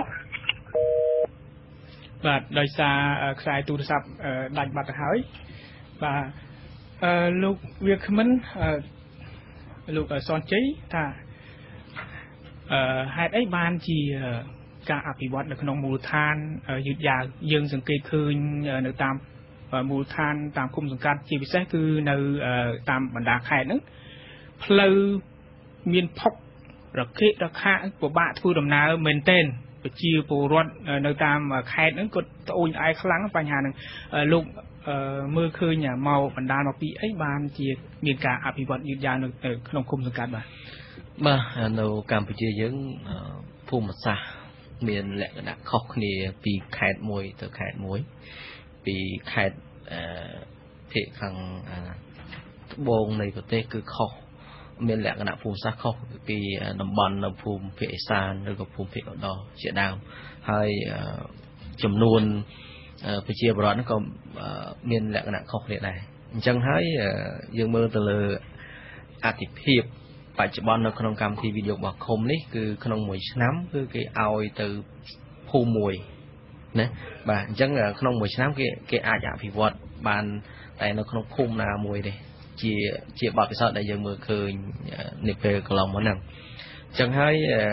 បាទដោយសារខ្សែទូរស័ព្ទដាច់បាត់ទៅហើយបាទអឺលោកវាគ្មិនលោកសនជ័យថាអឺហេតុអីបានជាការអភិវឌ្ឍនៅក្នុងមូលដ្ឋានយឺតយ៉ាវយើងសង្កេតឃើញនៅតាមមូលដ្ឋានតាមគុំសង្កាត់ជាពិសេសគឺនៅតាមបណ្ដាខេត្តហ្នឹងផ្លូវមានផុករកេរខាពិបាកធ្វើដំណើរមែនទែនប្រជាពលរដ្ឋនៅតាមខេត្តហ្នឹងគាត់ត្អូញត្អែខ្លាំងបញ្ហាហ្នឹងលោកមើលឃើញមកបណ្ដាលមកពីអីបានជាមានការអភិវឌ្ឍយឺតយ៉ាវនៅក្នុងឃុំសង្កាត់បាទបាទនៅកម្ពុជាយើងភូមិសាស្ត្រមានលក្ខណៈខុសគ្នាពីខេត្តមួយទៅខេត្តមួយពីខេត្តភាគខាងត្បូងនៃប្រទេសគឺខុសមានលក្ខណៈភូមិសាស្ត្រខុសពីតំបន់នៅភូមិភាគឦសានឬក៏ភូមិភាគឧត្តរជាដើមហើយចំនួនប្រជាពលរដ្ឋហ្នឹងក៏មានលក្ខណៈខុសគ្នាដែរអញ្ចឹងហើយយើងមើលទៅលើអតិភិបបច្ចុប្បន្ននៅក្នុងកម្មវិធីវីដេអូរបស់ឃុំនេះគឺក្នុងមួយឆ្នាំគឺគេឲ្យទៅភូមិមួយណាបាទអញ្ចឹងក្នុងមួយឆ្នាំគេគេអាចអភិវឌ្ឍបានតែនៅក្នុងភូមិណាមួយទេជាជាបទពិសោធន៍ដែលយើងមើលឃើញនាពេលកន្លងមកហ្នឹងអញ្ចឹងហើយ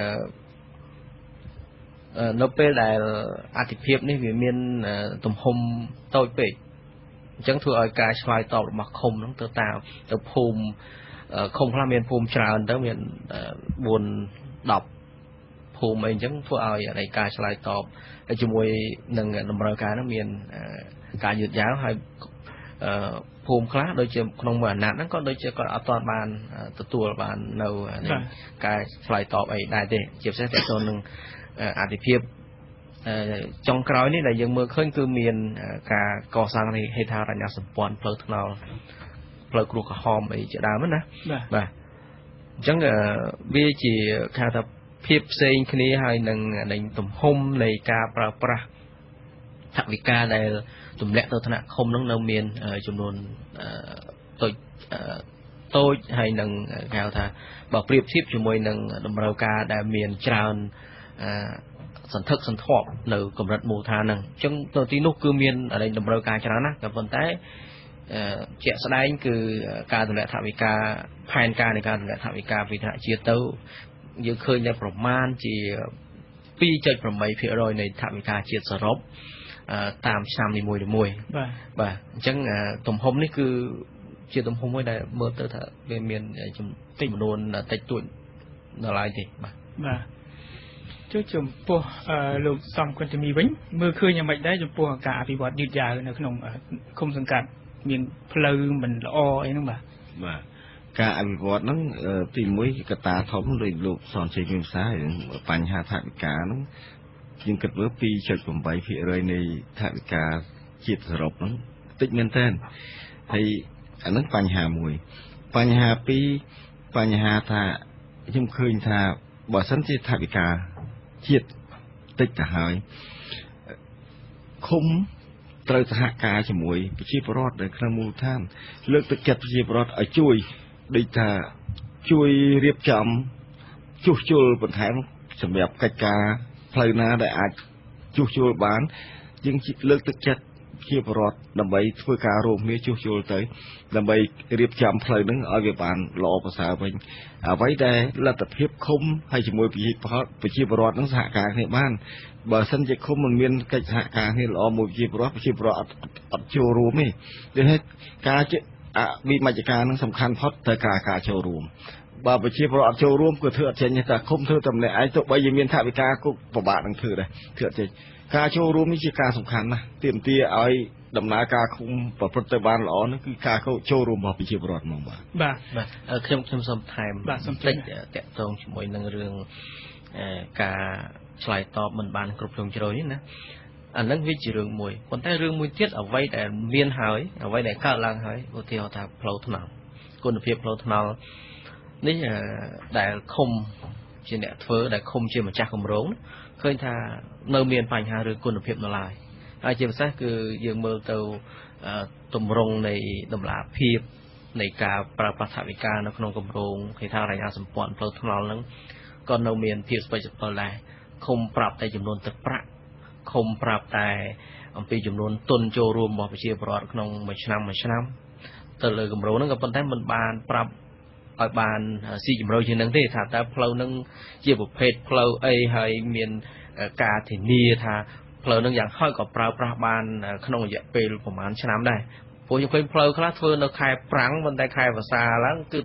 នៅពេលដែលអតិភិបនេះវាមានទំហំតូចពេកអញ្ចឹងធ្វើឲ្យការឆ្លើយតបរបស់ឃុំហ្នឹងទៅតាមទៅភូមិឃុំខ្លះមានភូមិច្រើនទៅមានបួន ដប់ភូមិអីអញ្ចឹងធ្វើឲ្យការឆ្លើយតបជាមួយនឹងតម្រូវការហ្នឹងមានការយឺតយ៉ាវហើយភូមិខ្លះដូចជាក្នុងមួយអាណត្តិហ្នឹងក៏ដូចជាគាត់អត់ទាន់បានទទួលបាននៅការឆ្លើយតបអីដែរទេជាពិសេសតែទៅនឹងអតិភិបចុងក្រោយនេះដែលយើងមើលឃើញគឺមានការកសាងហេដ្ឋារចនាសម្ព័ន្ធផ្លូវថ្នល់ផ្លូវគ្រួក្រហមអីជាដើមណាបាទអញ្ចឹងវាជាថាថាភាពផ្សេងគ្នាហើយនឹងនឹងទំហំនៃការប្រើប្រាស់ថវិកាដែលទម្លាក់ទៅថ្នាក់ឃុំនឹងនៅមានចំនួនតូចតូចហើយនឹងគេហៅថាបើប្រៀបធៀបជាមួយនឹងតម្រូវការដែលមានច្រើនសន្ធឹកសន្ធាប់នៅកម្រិតមូលដ្ឋានហ្នឹងអញ្ចឹងទៅទីនោះគឺមានតម្រូវការច្រើនណាស់ក៏ប៉ុន្តែជាក់ស្ដែងគឺការទម្លាក់ថវិកាផែនការនៃការទម្លាក់ថវិកាពីថ្នាក់ជាតិទៅយើងឃើញតែប្រមាណជា ពីរ ភាគរយ នៃថវិកាជាតិសរុបតាមឆ្នាំនីមួយៗបាទបាទអញ្ចឹងទំហំនេះគឺជាទំហំមួយដែលមើលទៅថាវាមានចំនួនតិចតួចដល់ហើយទេបាទបាទចុះចំពោះលោកសំគុណធីមីវិញមើលឃើញយ៉ាងម៉េចដែរចំពោះការអភិវឌ្ឍយឺតយ៉ាវនៅក្នុងឃុំសង្កាត់មានផ្លូវមិនល្អអីហ្នឹងបាទបាទការអភិវឌ្ឍហ្នឹងទីមួយកត្តាធំដូចលោកសនជ័យមានផ្សាយបញ្ហាថវិកាហ្នឹងយើងគិតមើល ពីរ ភាគរយ នៃថវិកាជាតិសរុបហ្នឹងតិចមែនតើហើយអាហ្នឹងបញ្ហាមួយបញ្ហាពីរបញ្ហាថាខ្ញុំឃើញថាបើសិនជាថវិកាជាតិតិចទៅហើយឃុំត្រូវសហការជាមួយប្រជាពលរដ្ឋនៅក្នុងមូលដ្ឋានលើកទឹកចិត្តប្រជាពលរដ្ឋឲ្យជួយដូចថាជួយរៀបចំជួសជុលបន្ថែមសម្រាប់កិច្ចការផ្លូវណាដែលអាចជួសជុលបានយើងលើកទឹកចិត្តជាពលរដ្ឋដើម្បីធ្វើការរួមគ្នាជួសជុលទៅដើម្បីរៀបចំផ្លូវហ្នឹងឲ្យវាបានល្អប្រសើរវិញអ្វីដែលលទ្ធភាពឃុំហើយជាមួយប្រជាពលរដ្ឋប្រជាពលរដ្ឋហ្នឹងសហការគ្នាបានបើសិនជាឃុំមិនមានកិច្ចសហការគ្នាល្អមួយប្រជាពលរដ្ឋប្រជាពលរដ្ឋអត់អត់ចូលរួមទេដូចហេតុការអវិមជ្ឈការហ្នឹងសំខាន់ផុតទៅការការចូលរួមបើប្រជាពលរដ្ឋអត់ចូលរួមគឺធ្វើអត់ចេញតែឃុំធ្វើតែម្នាក់ឯងទោះបីជាមានថវិកាក៏ពិបាកនឹងធ្វើដែរធ្វើអត់ចេញការចូលរួមនេះជាការសំខាន់ណាស់ទាមទារឲ្យដំណើរការឃុំប្រព្រឹត្តទៅបានល្អនោះគឺការចូលរួមរបស់ប្រជាពលរដ្ឋហ្មងបាទបាទបាទខ្ញុំខ្ញុំសូមថែមបន្តិចតកតងជាមួយនឹងរឿងការឆ្លើយតបមិនបានគ្រប់ជ្រុងជ្រោយនេះណាអានឹងវាជារឿងមួយប៉ុន្តែរឿងមួយទៀតអ្វីដែលមានហើយអ្វីដែលកើតឡើងហើយឧទាហរណ៍ថាផ្លូវថ្នល់គុណភាពផ្លូវថ្នល់នេះដែលឃុំជាអ្នកធ្វើដែលឃុំជាម្ចាស់គម្រោងឃើញថានៅមានបញ្ហារឿងគុណភាពនៅឡើយហើយជាពិសេសគឺយើងមើលទៅទម្រង់នៃតម្លាភាពនៃការប្រើប្រាស់ថវិកានៅក្នុងគម្រោងហេដ្ឋារចនាសម្ព័ន្ធផ្លូវថ្នល់ហ្នឹងក៏នៅមានភាពស្ពេចស្ពិលដែរឃុំប្រាប់តែចំនួនទឹកប្រាក់ឃុំប្រាប់តែអំពីចំនួនទុនចូលរួមរបស់ប្រជាពលរដ្ឋក្នុងមួយឆ្នាំមួយឆ្នាំទៅលើគម្រោងហ្នឹងក៏ប៉ុន្តែមិនបានប្រាប់ឲ្យបានស៊ីជម្រៅជាងនឹងទេថាតើផ្លូវនឹងជាប្រភេទផ្លូវអីហើយមានការធានាថាផ្លូវនឹងយ៉ាងហោចក៏ប្រើប្រាស់បានក្នុងរយៈពេលប្រហែលឆ្នាំដែរព្រោះខ្ញុំឃើញផ្លូវខ្លះធ្វើនៅខែប្រាំងប៉ុន្តែខែវស្សាឡើងគឺ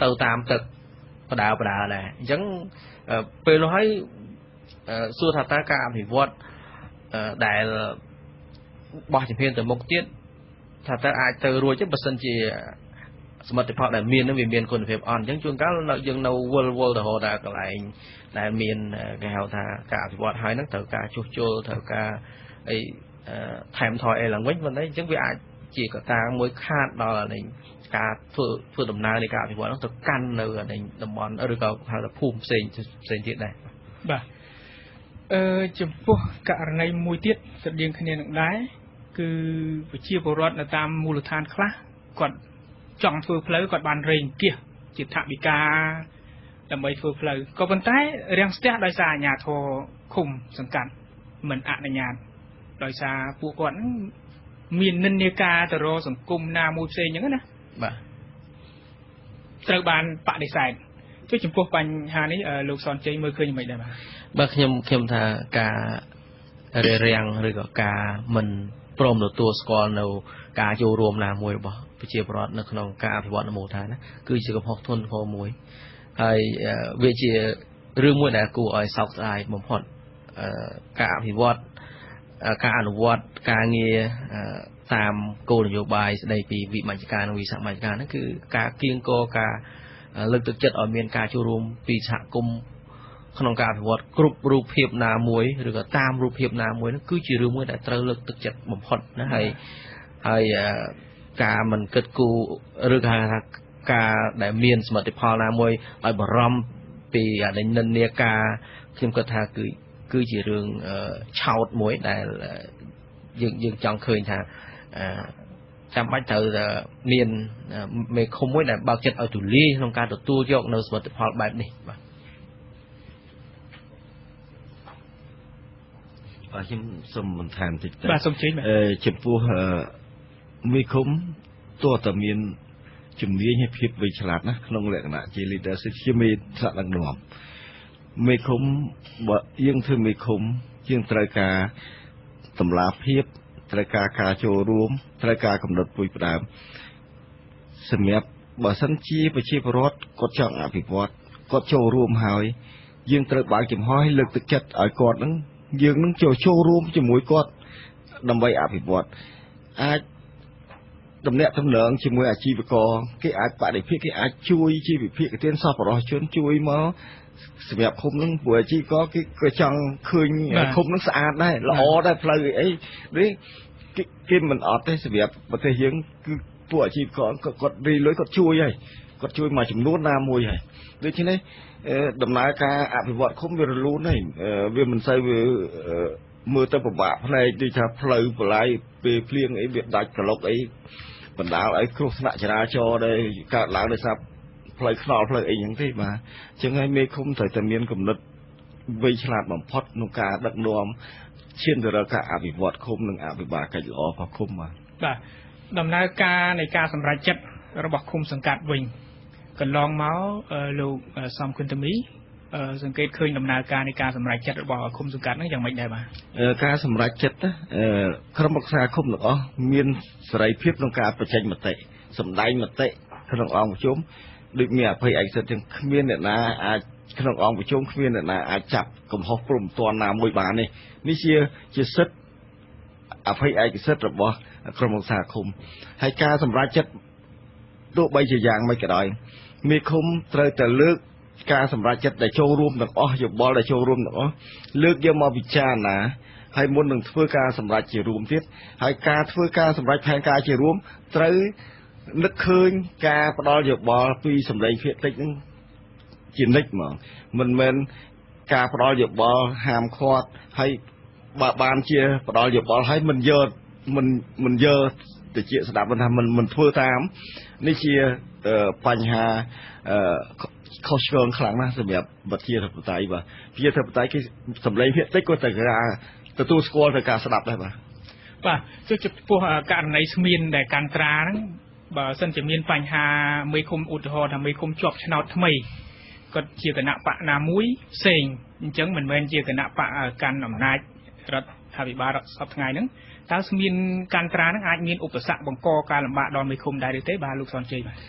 ទៅតាមទឹកបដាបដាដែរអញ្ចឹងពេលនោះហើយសួរថាតើការអភិវឌ្ឍដែលបោះជំហានទៅមុខទៀតថាតើអាចទៅរួចទេបើសិនជាសមិទ្ធផលដែលមាននឹងវាមានគុណភាពអន់អញ្ចឹងជួនកាលយើងនៅវល់វល់ទៅរហូតដល់កន្លែងដែលមានគេហៅថាការអភិវឌ្ឍហើយហ្នឹងត្រូវការជួសជុលត្រូវការអីថែមថយអីឡើងវិញមិនទេអញ្ចឹងវាអាចជាកត្តាមួយខាតដល់នៃការធ្វើធ្វើដំណើរនៃការអភិវឌ្ឍហ្នឹងទៅកាន់នៅในតំបន់ឬក៏ហៅថាភូមិផ្សេងផ្សេងទៀតដែរបាទអឺចំពោះករណីមួយទៀតស្តៀងគ្នានឹងដែរគឺប្រជាពលរដ្ឋនៅតាមមូលដ្ឋានខ្លះគាត់ចង់ធ្វើផ្លូវគាត់បានរែងគៀសជាថវិកាដើម្បីធ្វើផ្លូវក៏ប៉ុន្តែរាំងស្ទះដោយសារអាជ្ញាធរឃុំសង្កាត់មិនអនុញ្ញាតដោយសារពួកគាត់មាននិន្នាការទៅរកសង្គមណាមួយផ្សេងអញ្ចឹងណាបាទត្រូវបានបដិសេធជួយចំពោះបញ្ហានេះលោកសនជ័យមើលឃើញមិនដែរបាទបាទខ្ញុំខ្ញុំថាការរារាំងឬក៏ការមិនព្រមទទួលស្គាល់នៅការចូលរួមណាមួយរបស់ប្រជាពលរដ្ឋនៅក្នុងការអភិវឌ្ឍនៅមូលដ្ឋានណាគឺជាកំហុសធ្ងន់ធ្ងរមួយហើយវាជារឿងមួយដែលគួរឲ្យសោកស្ដាយបំផុតការអភិវឌ្ឍការអនុវត្តការងារតាមគោលនយោបាយស្ដីពីវិមជ្ឈការនិងវិស័យមជ្ឈការហ្នឹងគឺការគៀងគរការលើកទឹកចិត្តឲ្យមានការចូលរួមពីសហគមន៍ក្នុងការអភិវឌ្ឍគ្រប់រូបភាពណាមួយឬក៏តាមរូបភាពណាមួយហ្នឹងគឺជារឿងមួយដែលត្រូវលើកទឹកចិត្តបំផុតណាហើយហើយការមិនគិតគូរឬក៏ថាការដែលមានសមិទ្ធផលណាមួយឲ្យបារម្ភពីនិន្នាការខ្ញុំគិតថាគឺគឺជារឿងឆោតមួយដែលយើងយើងចង់ឃើញថាចាំបាច់ត្រូវមានមេឃុំមួយដែលបើកចិត្តឲ្យទូលាយក្នុងការទទួលយកនៅសមិទ្ធផលបែបនេះបាទបាទខ្ញុំសូមបន្ថែមតិចទៅបាទសូមជឿអឺចំពោះមេឃុំទោះតែមានជំនាញហើយភាពវៃឆ្លាតណាក្នុងលក្ខណៈជា leadership ជាមេថ្នាក់ដឹកនាំមេឃុំបើយើងធ្វើមេឃុំយើងត្រូវការតម្លាភាពត្រូវការការចូលរួមត្រូវការកំណត់ពុយផ្ដើមសម្រាប់បើសិនជាប្រជាពលរដ្ឋគាត់ចង់អភិវឌ្ឍគាត់ចូលរួមហើយយើងត្រូវបើកចំហឲ្យលើកទឹកចិត្តឲ្យគាត់នឹងយើងនឹងចូលចូលរួមជាមួយគាត់ដើម្បីអភិវឌ្ឍអាចតំណាក់តំណងជាមួយអាជីវករគេអាចបដិភិគេអាចជួយជីវភាពទានសប្បុរសជនជួយមកសម្រាប់ឃុំនឹងព្រោះអាជីវករគេក៏ចង់ឃើញឃុំនឹងស្អាតដែរល្អដែរផ្លូវអីនេះគេគេមិនអត់ទេសម្រាប់ប្រទេសយើងគឺពួកអាជីវករគាត់រីលុយគាត់ជួយហើយគាត់ជួយមកចំនួនណាមួយហើយដូច្នេះដំណើរការអភិវឌ្ឍឃុំវារលូនហើយវាមិនសូវវាមើលទៅពិបាកផ្នែកដូចថាផ្លូវបលាយពេលភ្លៀងអីវាដាច់ក្លុកអីបណ្ដាលឲ្យគ្រោះថ្នាក់ចរាចរណ៍ដែរកើតឡើងដោយសារផ្លូវខ្នល់ផ្លូវអីហ្នឹងទេបាទអញ្ចឹងហើយមេឃុំត្រូវតែមានគំនិតវៃឆ្លាតបំផុតក្នុងការដឹកនាំឈានទៅរកការអភិវឌ្ឍឃុំនិងអភិបាលកិច្ចល្អរបស់ឃុំបាទបាទដំណើរការនៃការសម្រេចចិត្តរបស់ឃុំសង្កាត់វិញកន្លងមកលោកសំគុណធមីសង្កេតឃើញដំណើរការនៃការសម្រេចចិត្តរបស់ឃុំសង្កាត់ហ្នឹងយ៉ាងម៉េចដែរបាទការសម្រេចចិត្តណាក្រុមប្រឹក្សាឃុំទាំងអស់មានសេរីភាពក្នុងការបញ្ចេញមតិសម្ដែងមតិក្នុងអង្គប្រជុំដូចមានអភ័យឯកសិទ្ធិទាំងគ្មានអ្នកណាអាចក្នុងអង្គប្រជុំគ្មានអ្នកណាអាចចាប់កំហុសព្រមទាន់ណាមួយបាននេះនេះជាជាសិទ្ធិអភ័យឯកសិទ្ធិរបស់ក្រុមប្រឹក្សាឃុំហើយការសម្រេចចិត្តទោះបីជាយ៉ាងម៉េចក៏ដោយមេឃុំត្រូវតែលើកការសម្រេចចិត្តដែលចូលរួមទាំងអស់យោបល់ដែលចូលរួមទាំងអស់លើកយកមកពិចារណាហើយមុននឹងធ្វើការសម្រេចជារួមទៀតហើយការធ្វើការសម្រេចផែនការជារួមត្រូវនឹកឃើញការផ្ដល់យោបល់ពីសម្លេងភាគតិចនឹងជានិច្ចហ្មងមិនមែនការផ្ដល់យោបល់ហាមឃាត់ហើយបើបានជាផ្ដល់យោបល់ហើយមិនយកមិនមិនយកទៅជាស្ដាប់មិនថាមិនមិនធ្វើតាមនេះជាបញ្ហាខុសឆ្គងខ្លាំងណាស់សម្រាប់ប្រជាធិបតេយ្យបាទប្រជាធិបតេយ្យគេសម្លេងភាគតិចក៏តែការទទួលស្គាល់ទៅការស្ដាប់ដែរបាទបាទចុះចំពោះករណីស្មានដែលកាន់ត្រាហ្នឹងបើសិនជាមានបញ្ហាមេឃុំឧទាហរណ៍ថាមេឃុំជាប់ឆ្នោតថ្មីគាត់ជាគណៈបកណាមួយផ្សេងអញ្ចឹងមិនមែនជាគណៈបកកាន់អំណាចរដ្ឋាភិបាលសប្តាហ៍ថ្ងៃហ្នឹងតើស្មានកាន់ត្រាហ្នឹងអាចមានឧបសគ្គបង្កការលំបាកដល់មេឃុំដែរឬទេបាទលោកសនជ័យបាទ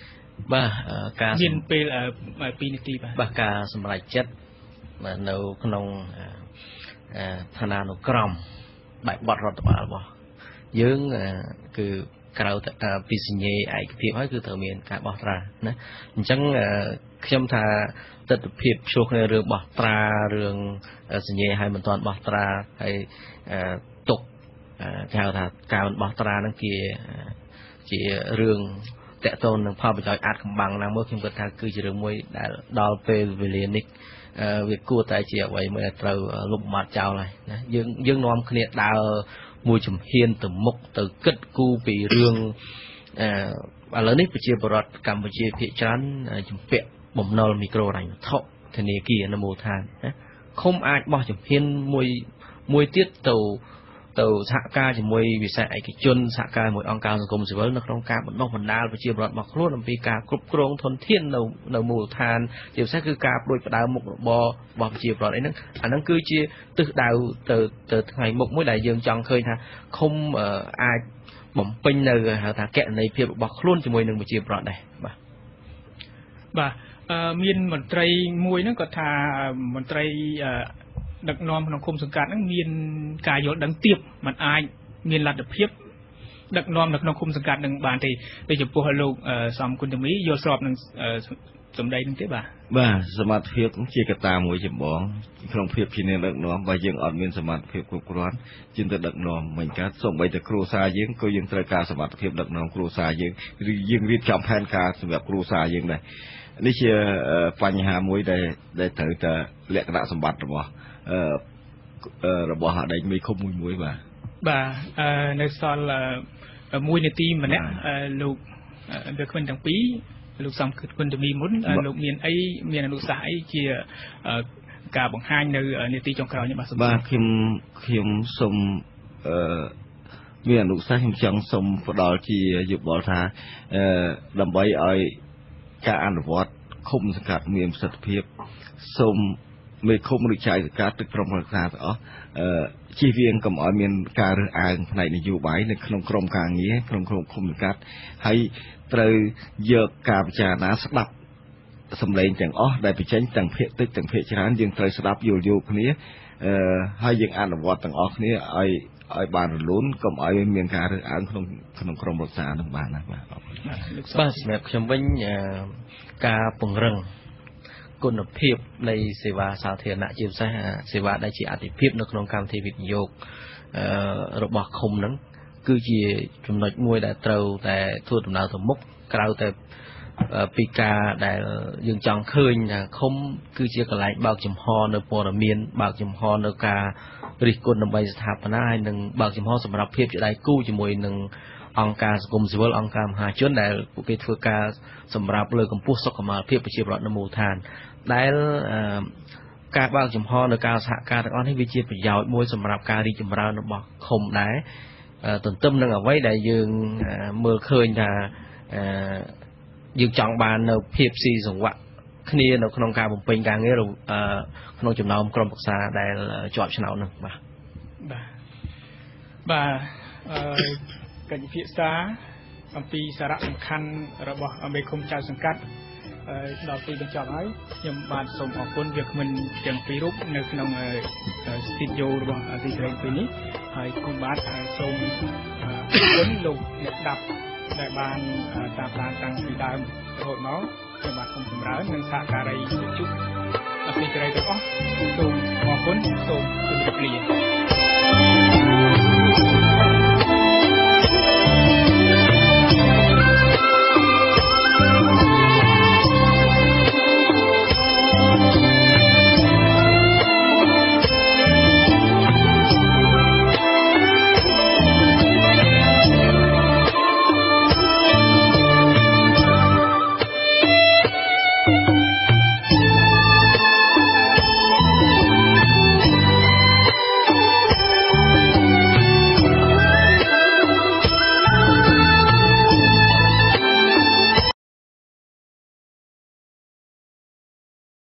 បាទការមានពេលពីរនាទីបាទបាទការសម្រេចចិត្តនៅក្នុងឋានានុក្រមបែបបទរដ្ឋបាលរបស់យើងគឺក្រៅពីសញ្ញាឯកភាពហើយគឺត្រូវមានការបោះត្រាណាអញ្ចឹងខ្ញុំថាទស្សនវិជ្ជាជួសគ្នារឿងបោះត្រារឿងសញ្ញាឲ្យមិនទាន់បោះត្រាហើយទុកគេហៅថាការបោះត្រាហ្នឹងជាជារឿងតកតូននឹងផលប្រយោជន៍អាចកំបាំងណាមួយខ្ញុំគិតថាគឺជារឿងមួយដែលដល់ពេលវេលានេះវាគួរតែជាអ្វីមួយដែលត្រូវលុបបំបាត់ចោលហើយណាយើងយើងនាំគ្នាដើរមួយជំហានទៅមុខទៅគិតគូរពីរឿងអឺឥឡូវនេះប្រជាពលរដ្ឋកម្ពុជាភាគច្រើនជំពាក់បំណុលមីក្រូហិរញ្ញវត្ថុធនាគារនៅមូលដ្ឋានណាឃុំអាចបោះជំហានមួយមួយទៀតទៅទៅសហការជាមួយវិស័យឯកជនសហការជាមួយអង្គការសង្គមស៊ីវិលនៅក្នុងការបណ្ដុះបណ្ដាលប្រជាពលរដ្ឋរបស់ខ្លួនអំពីការគ្រប់គ្រងធនធាននៅនៅមូលដ្ឋានជាពិសេសគឺការផ្ដួចផ្ដើមមុខរបររបស់ប្រជាពលរដ្ឋអីហ្នឹងអាហ្នឹងគឺជាទិសដៅទៅទៅថ្ងៃមុខមួយដែលយើងចង់ឃើញថាឃុំអាចបំពេញនៅហៅថាកណន័យភាពរបស់ខ្លួនជាមួយនឹងប្រជាពលរដ្ឋដែរបាទបាទមានមន្ត្រីមួយហ្នឹងគាត់ថាមន្ត្រីដឹកនាំក្នុងគុំសង្កាត់ហ្នឹងមានការយល់ដឹងទាបมันអាចមានលទ្ធភាពដឹកនាំនៅក្នុងគុំសង្កាត់នឹងបានទេតែចំពោះលោកសំគុណធមីយល់ស្របនឹងសម្ដីនឹងទេបាទបាទសមត្ថភាពជាកត្តាមួយចម្បងក្នុងភាពជាអ្នកដឹកនាំបើយើងអត់មានសមត្ថភាពគ្រប់គ្រាន់ជាងទៅដឹកនាំមិនកើតសូម្បីតែគ្រួសារយើងក៏យើងត្រូវការសមត្ថភាពដឹកនាំគ្រួសារយើងឬយើងរៀបចំផែនការសម្រាប់គ្រួសារយើងដែរនេះជាបញ្ហាមួយដែលដែលត្រូវតែលក្ខណៈសម្បត្តិរបស់អឺរបស់ដេញមេឃុំមួយមួយបាទបាទនៅសល់មួយនាទីម្នាក់លោកវាគ្មិនទាំងពីរលោកសំគុណធមីមុនលោកមានអីមានអនុសាសន៍អីជាការបង្ហាញនៅនាទីចុងក្រោយនេះបាទបាទខ្ញុំខ្ញុំសូមអឺមានអនុសាសន៍ខ្ញុំចង់សូមផ្ដល់ជាយោបល់ថាអឺដើម្បីឲ្យការអនុវត្តឃុំសង្កាត់មានប្រសិទ្ធភាពសូមមេឃុំឬចៅសង្កាត់ទឹកក្រុមរដ្ឋាភិបាលទាំងអស់អឺជៀសវាងកុំឲ្យមានការរើសអើងផ្នែកនយោបាយនៅក្នុងក្រមការងារក្នុងក្រុមឃុំសង្កាត់ហើយត្រូវយកការពិចារណាស្ដាប់សម្លេងទាំងអស់ដែលបញ្ចេញទាំងភាគតិចទាំងភាគច្រើនយើងត្រូវស្ដាប់យល់យោគគ្នាអឺហើយយើងអនុវត្តទាំងអស់គ្នាឲ្យឲ្យបានរលូនកុំឲ្យមានការរើសអើងក្នុងក្នុងក្រមរដ្ឋាភិបាលនឹងបានណាបាទបាទសម្រាប់ខ្ញុំវិញការពង្រឹងគុណភាពនៃសេវាសាធារណៈជាពិសេសសេវាដែលជាអាទិភាពនៅក្នុងកម្មវិធីវិនិយោគរបស់ឃុំហ្នឹងគឺជាចំណុចមួយដែលត្រូវតែធ្វើដំណើរទៅមុខក្រៅតែពីការដែលយើងចង់ឃើញថាឃុំគឺជាកន្លែងបើកចំហនៅព័ត៌មានបើកចំហនៅការរិះគន់ដើម្បីស្ថាបនាហើយនឹងបើកចំហសម្រាប់ភាពជាដៃគូជាមួយនឹងអង្គការសង្គមស៊ីវិលអង្គការមហាជនដែលពួកគេធ្វើការសម្រាប់លើកកម្ពស់សុខុមាលភាពប្រជាពលរដ្ឋនៅមូលដ្ឋានដែលការបើកចំហនៅការសហការទាំងអស់នេះវាជាប្រយោជន៍មួយសម្រាប់ការរីកចម្រើនរបស់ឃុំដែរទន្ទឹមនឹងអ្វីដែលយើងមើលឃើញថាយើងចង់បាននៅភាពស៊ីសង្វាក់គ្នានៅក្នុងការបំពេញការងារក្នុងចំណោមក្រុមប្រឹក្សាដែលជាប់ឆ្នោតនោះបាទបាទបាទអឺកិច្ចពិភាក្សាអំពីសារៈសំខាន់របស់មេឃុំចៅសង្កាត់ដល់ទីបញ្ចប់ហើយខ្ញុំបាទសូមអរគុណវាគ្មិនទាំងពីររូបនៅក្នុងស្ទីឌីយោរបស់ទីសេរីពេលនេះហើយគុំបាទសូមអរគុណលោកអ្នកស្ដាប់ដែលបានតាមដានតាំងពីដើមរហូតមកខ្ញុំបាទសូមចម្រើននិងសហការីជួបអតិថិជនទាំងអស់សូមអរគុណសូមជម្រាបលា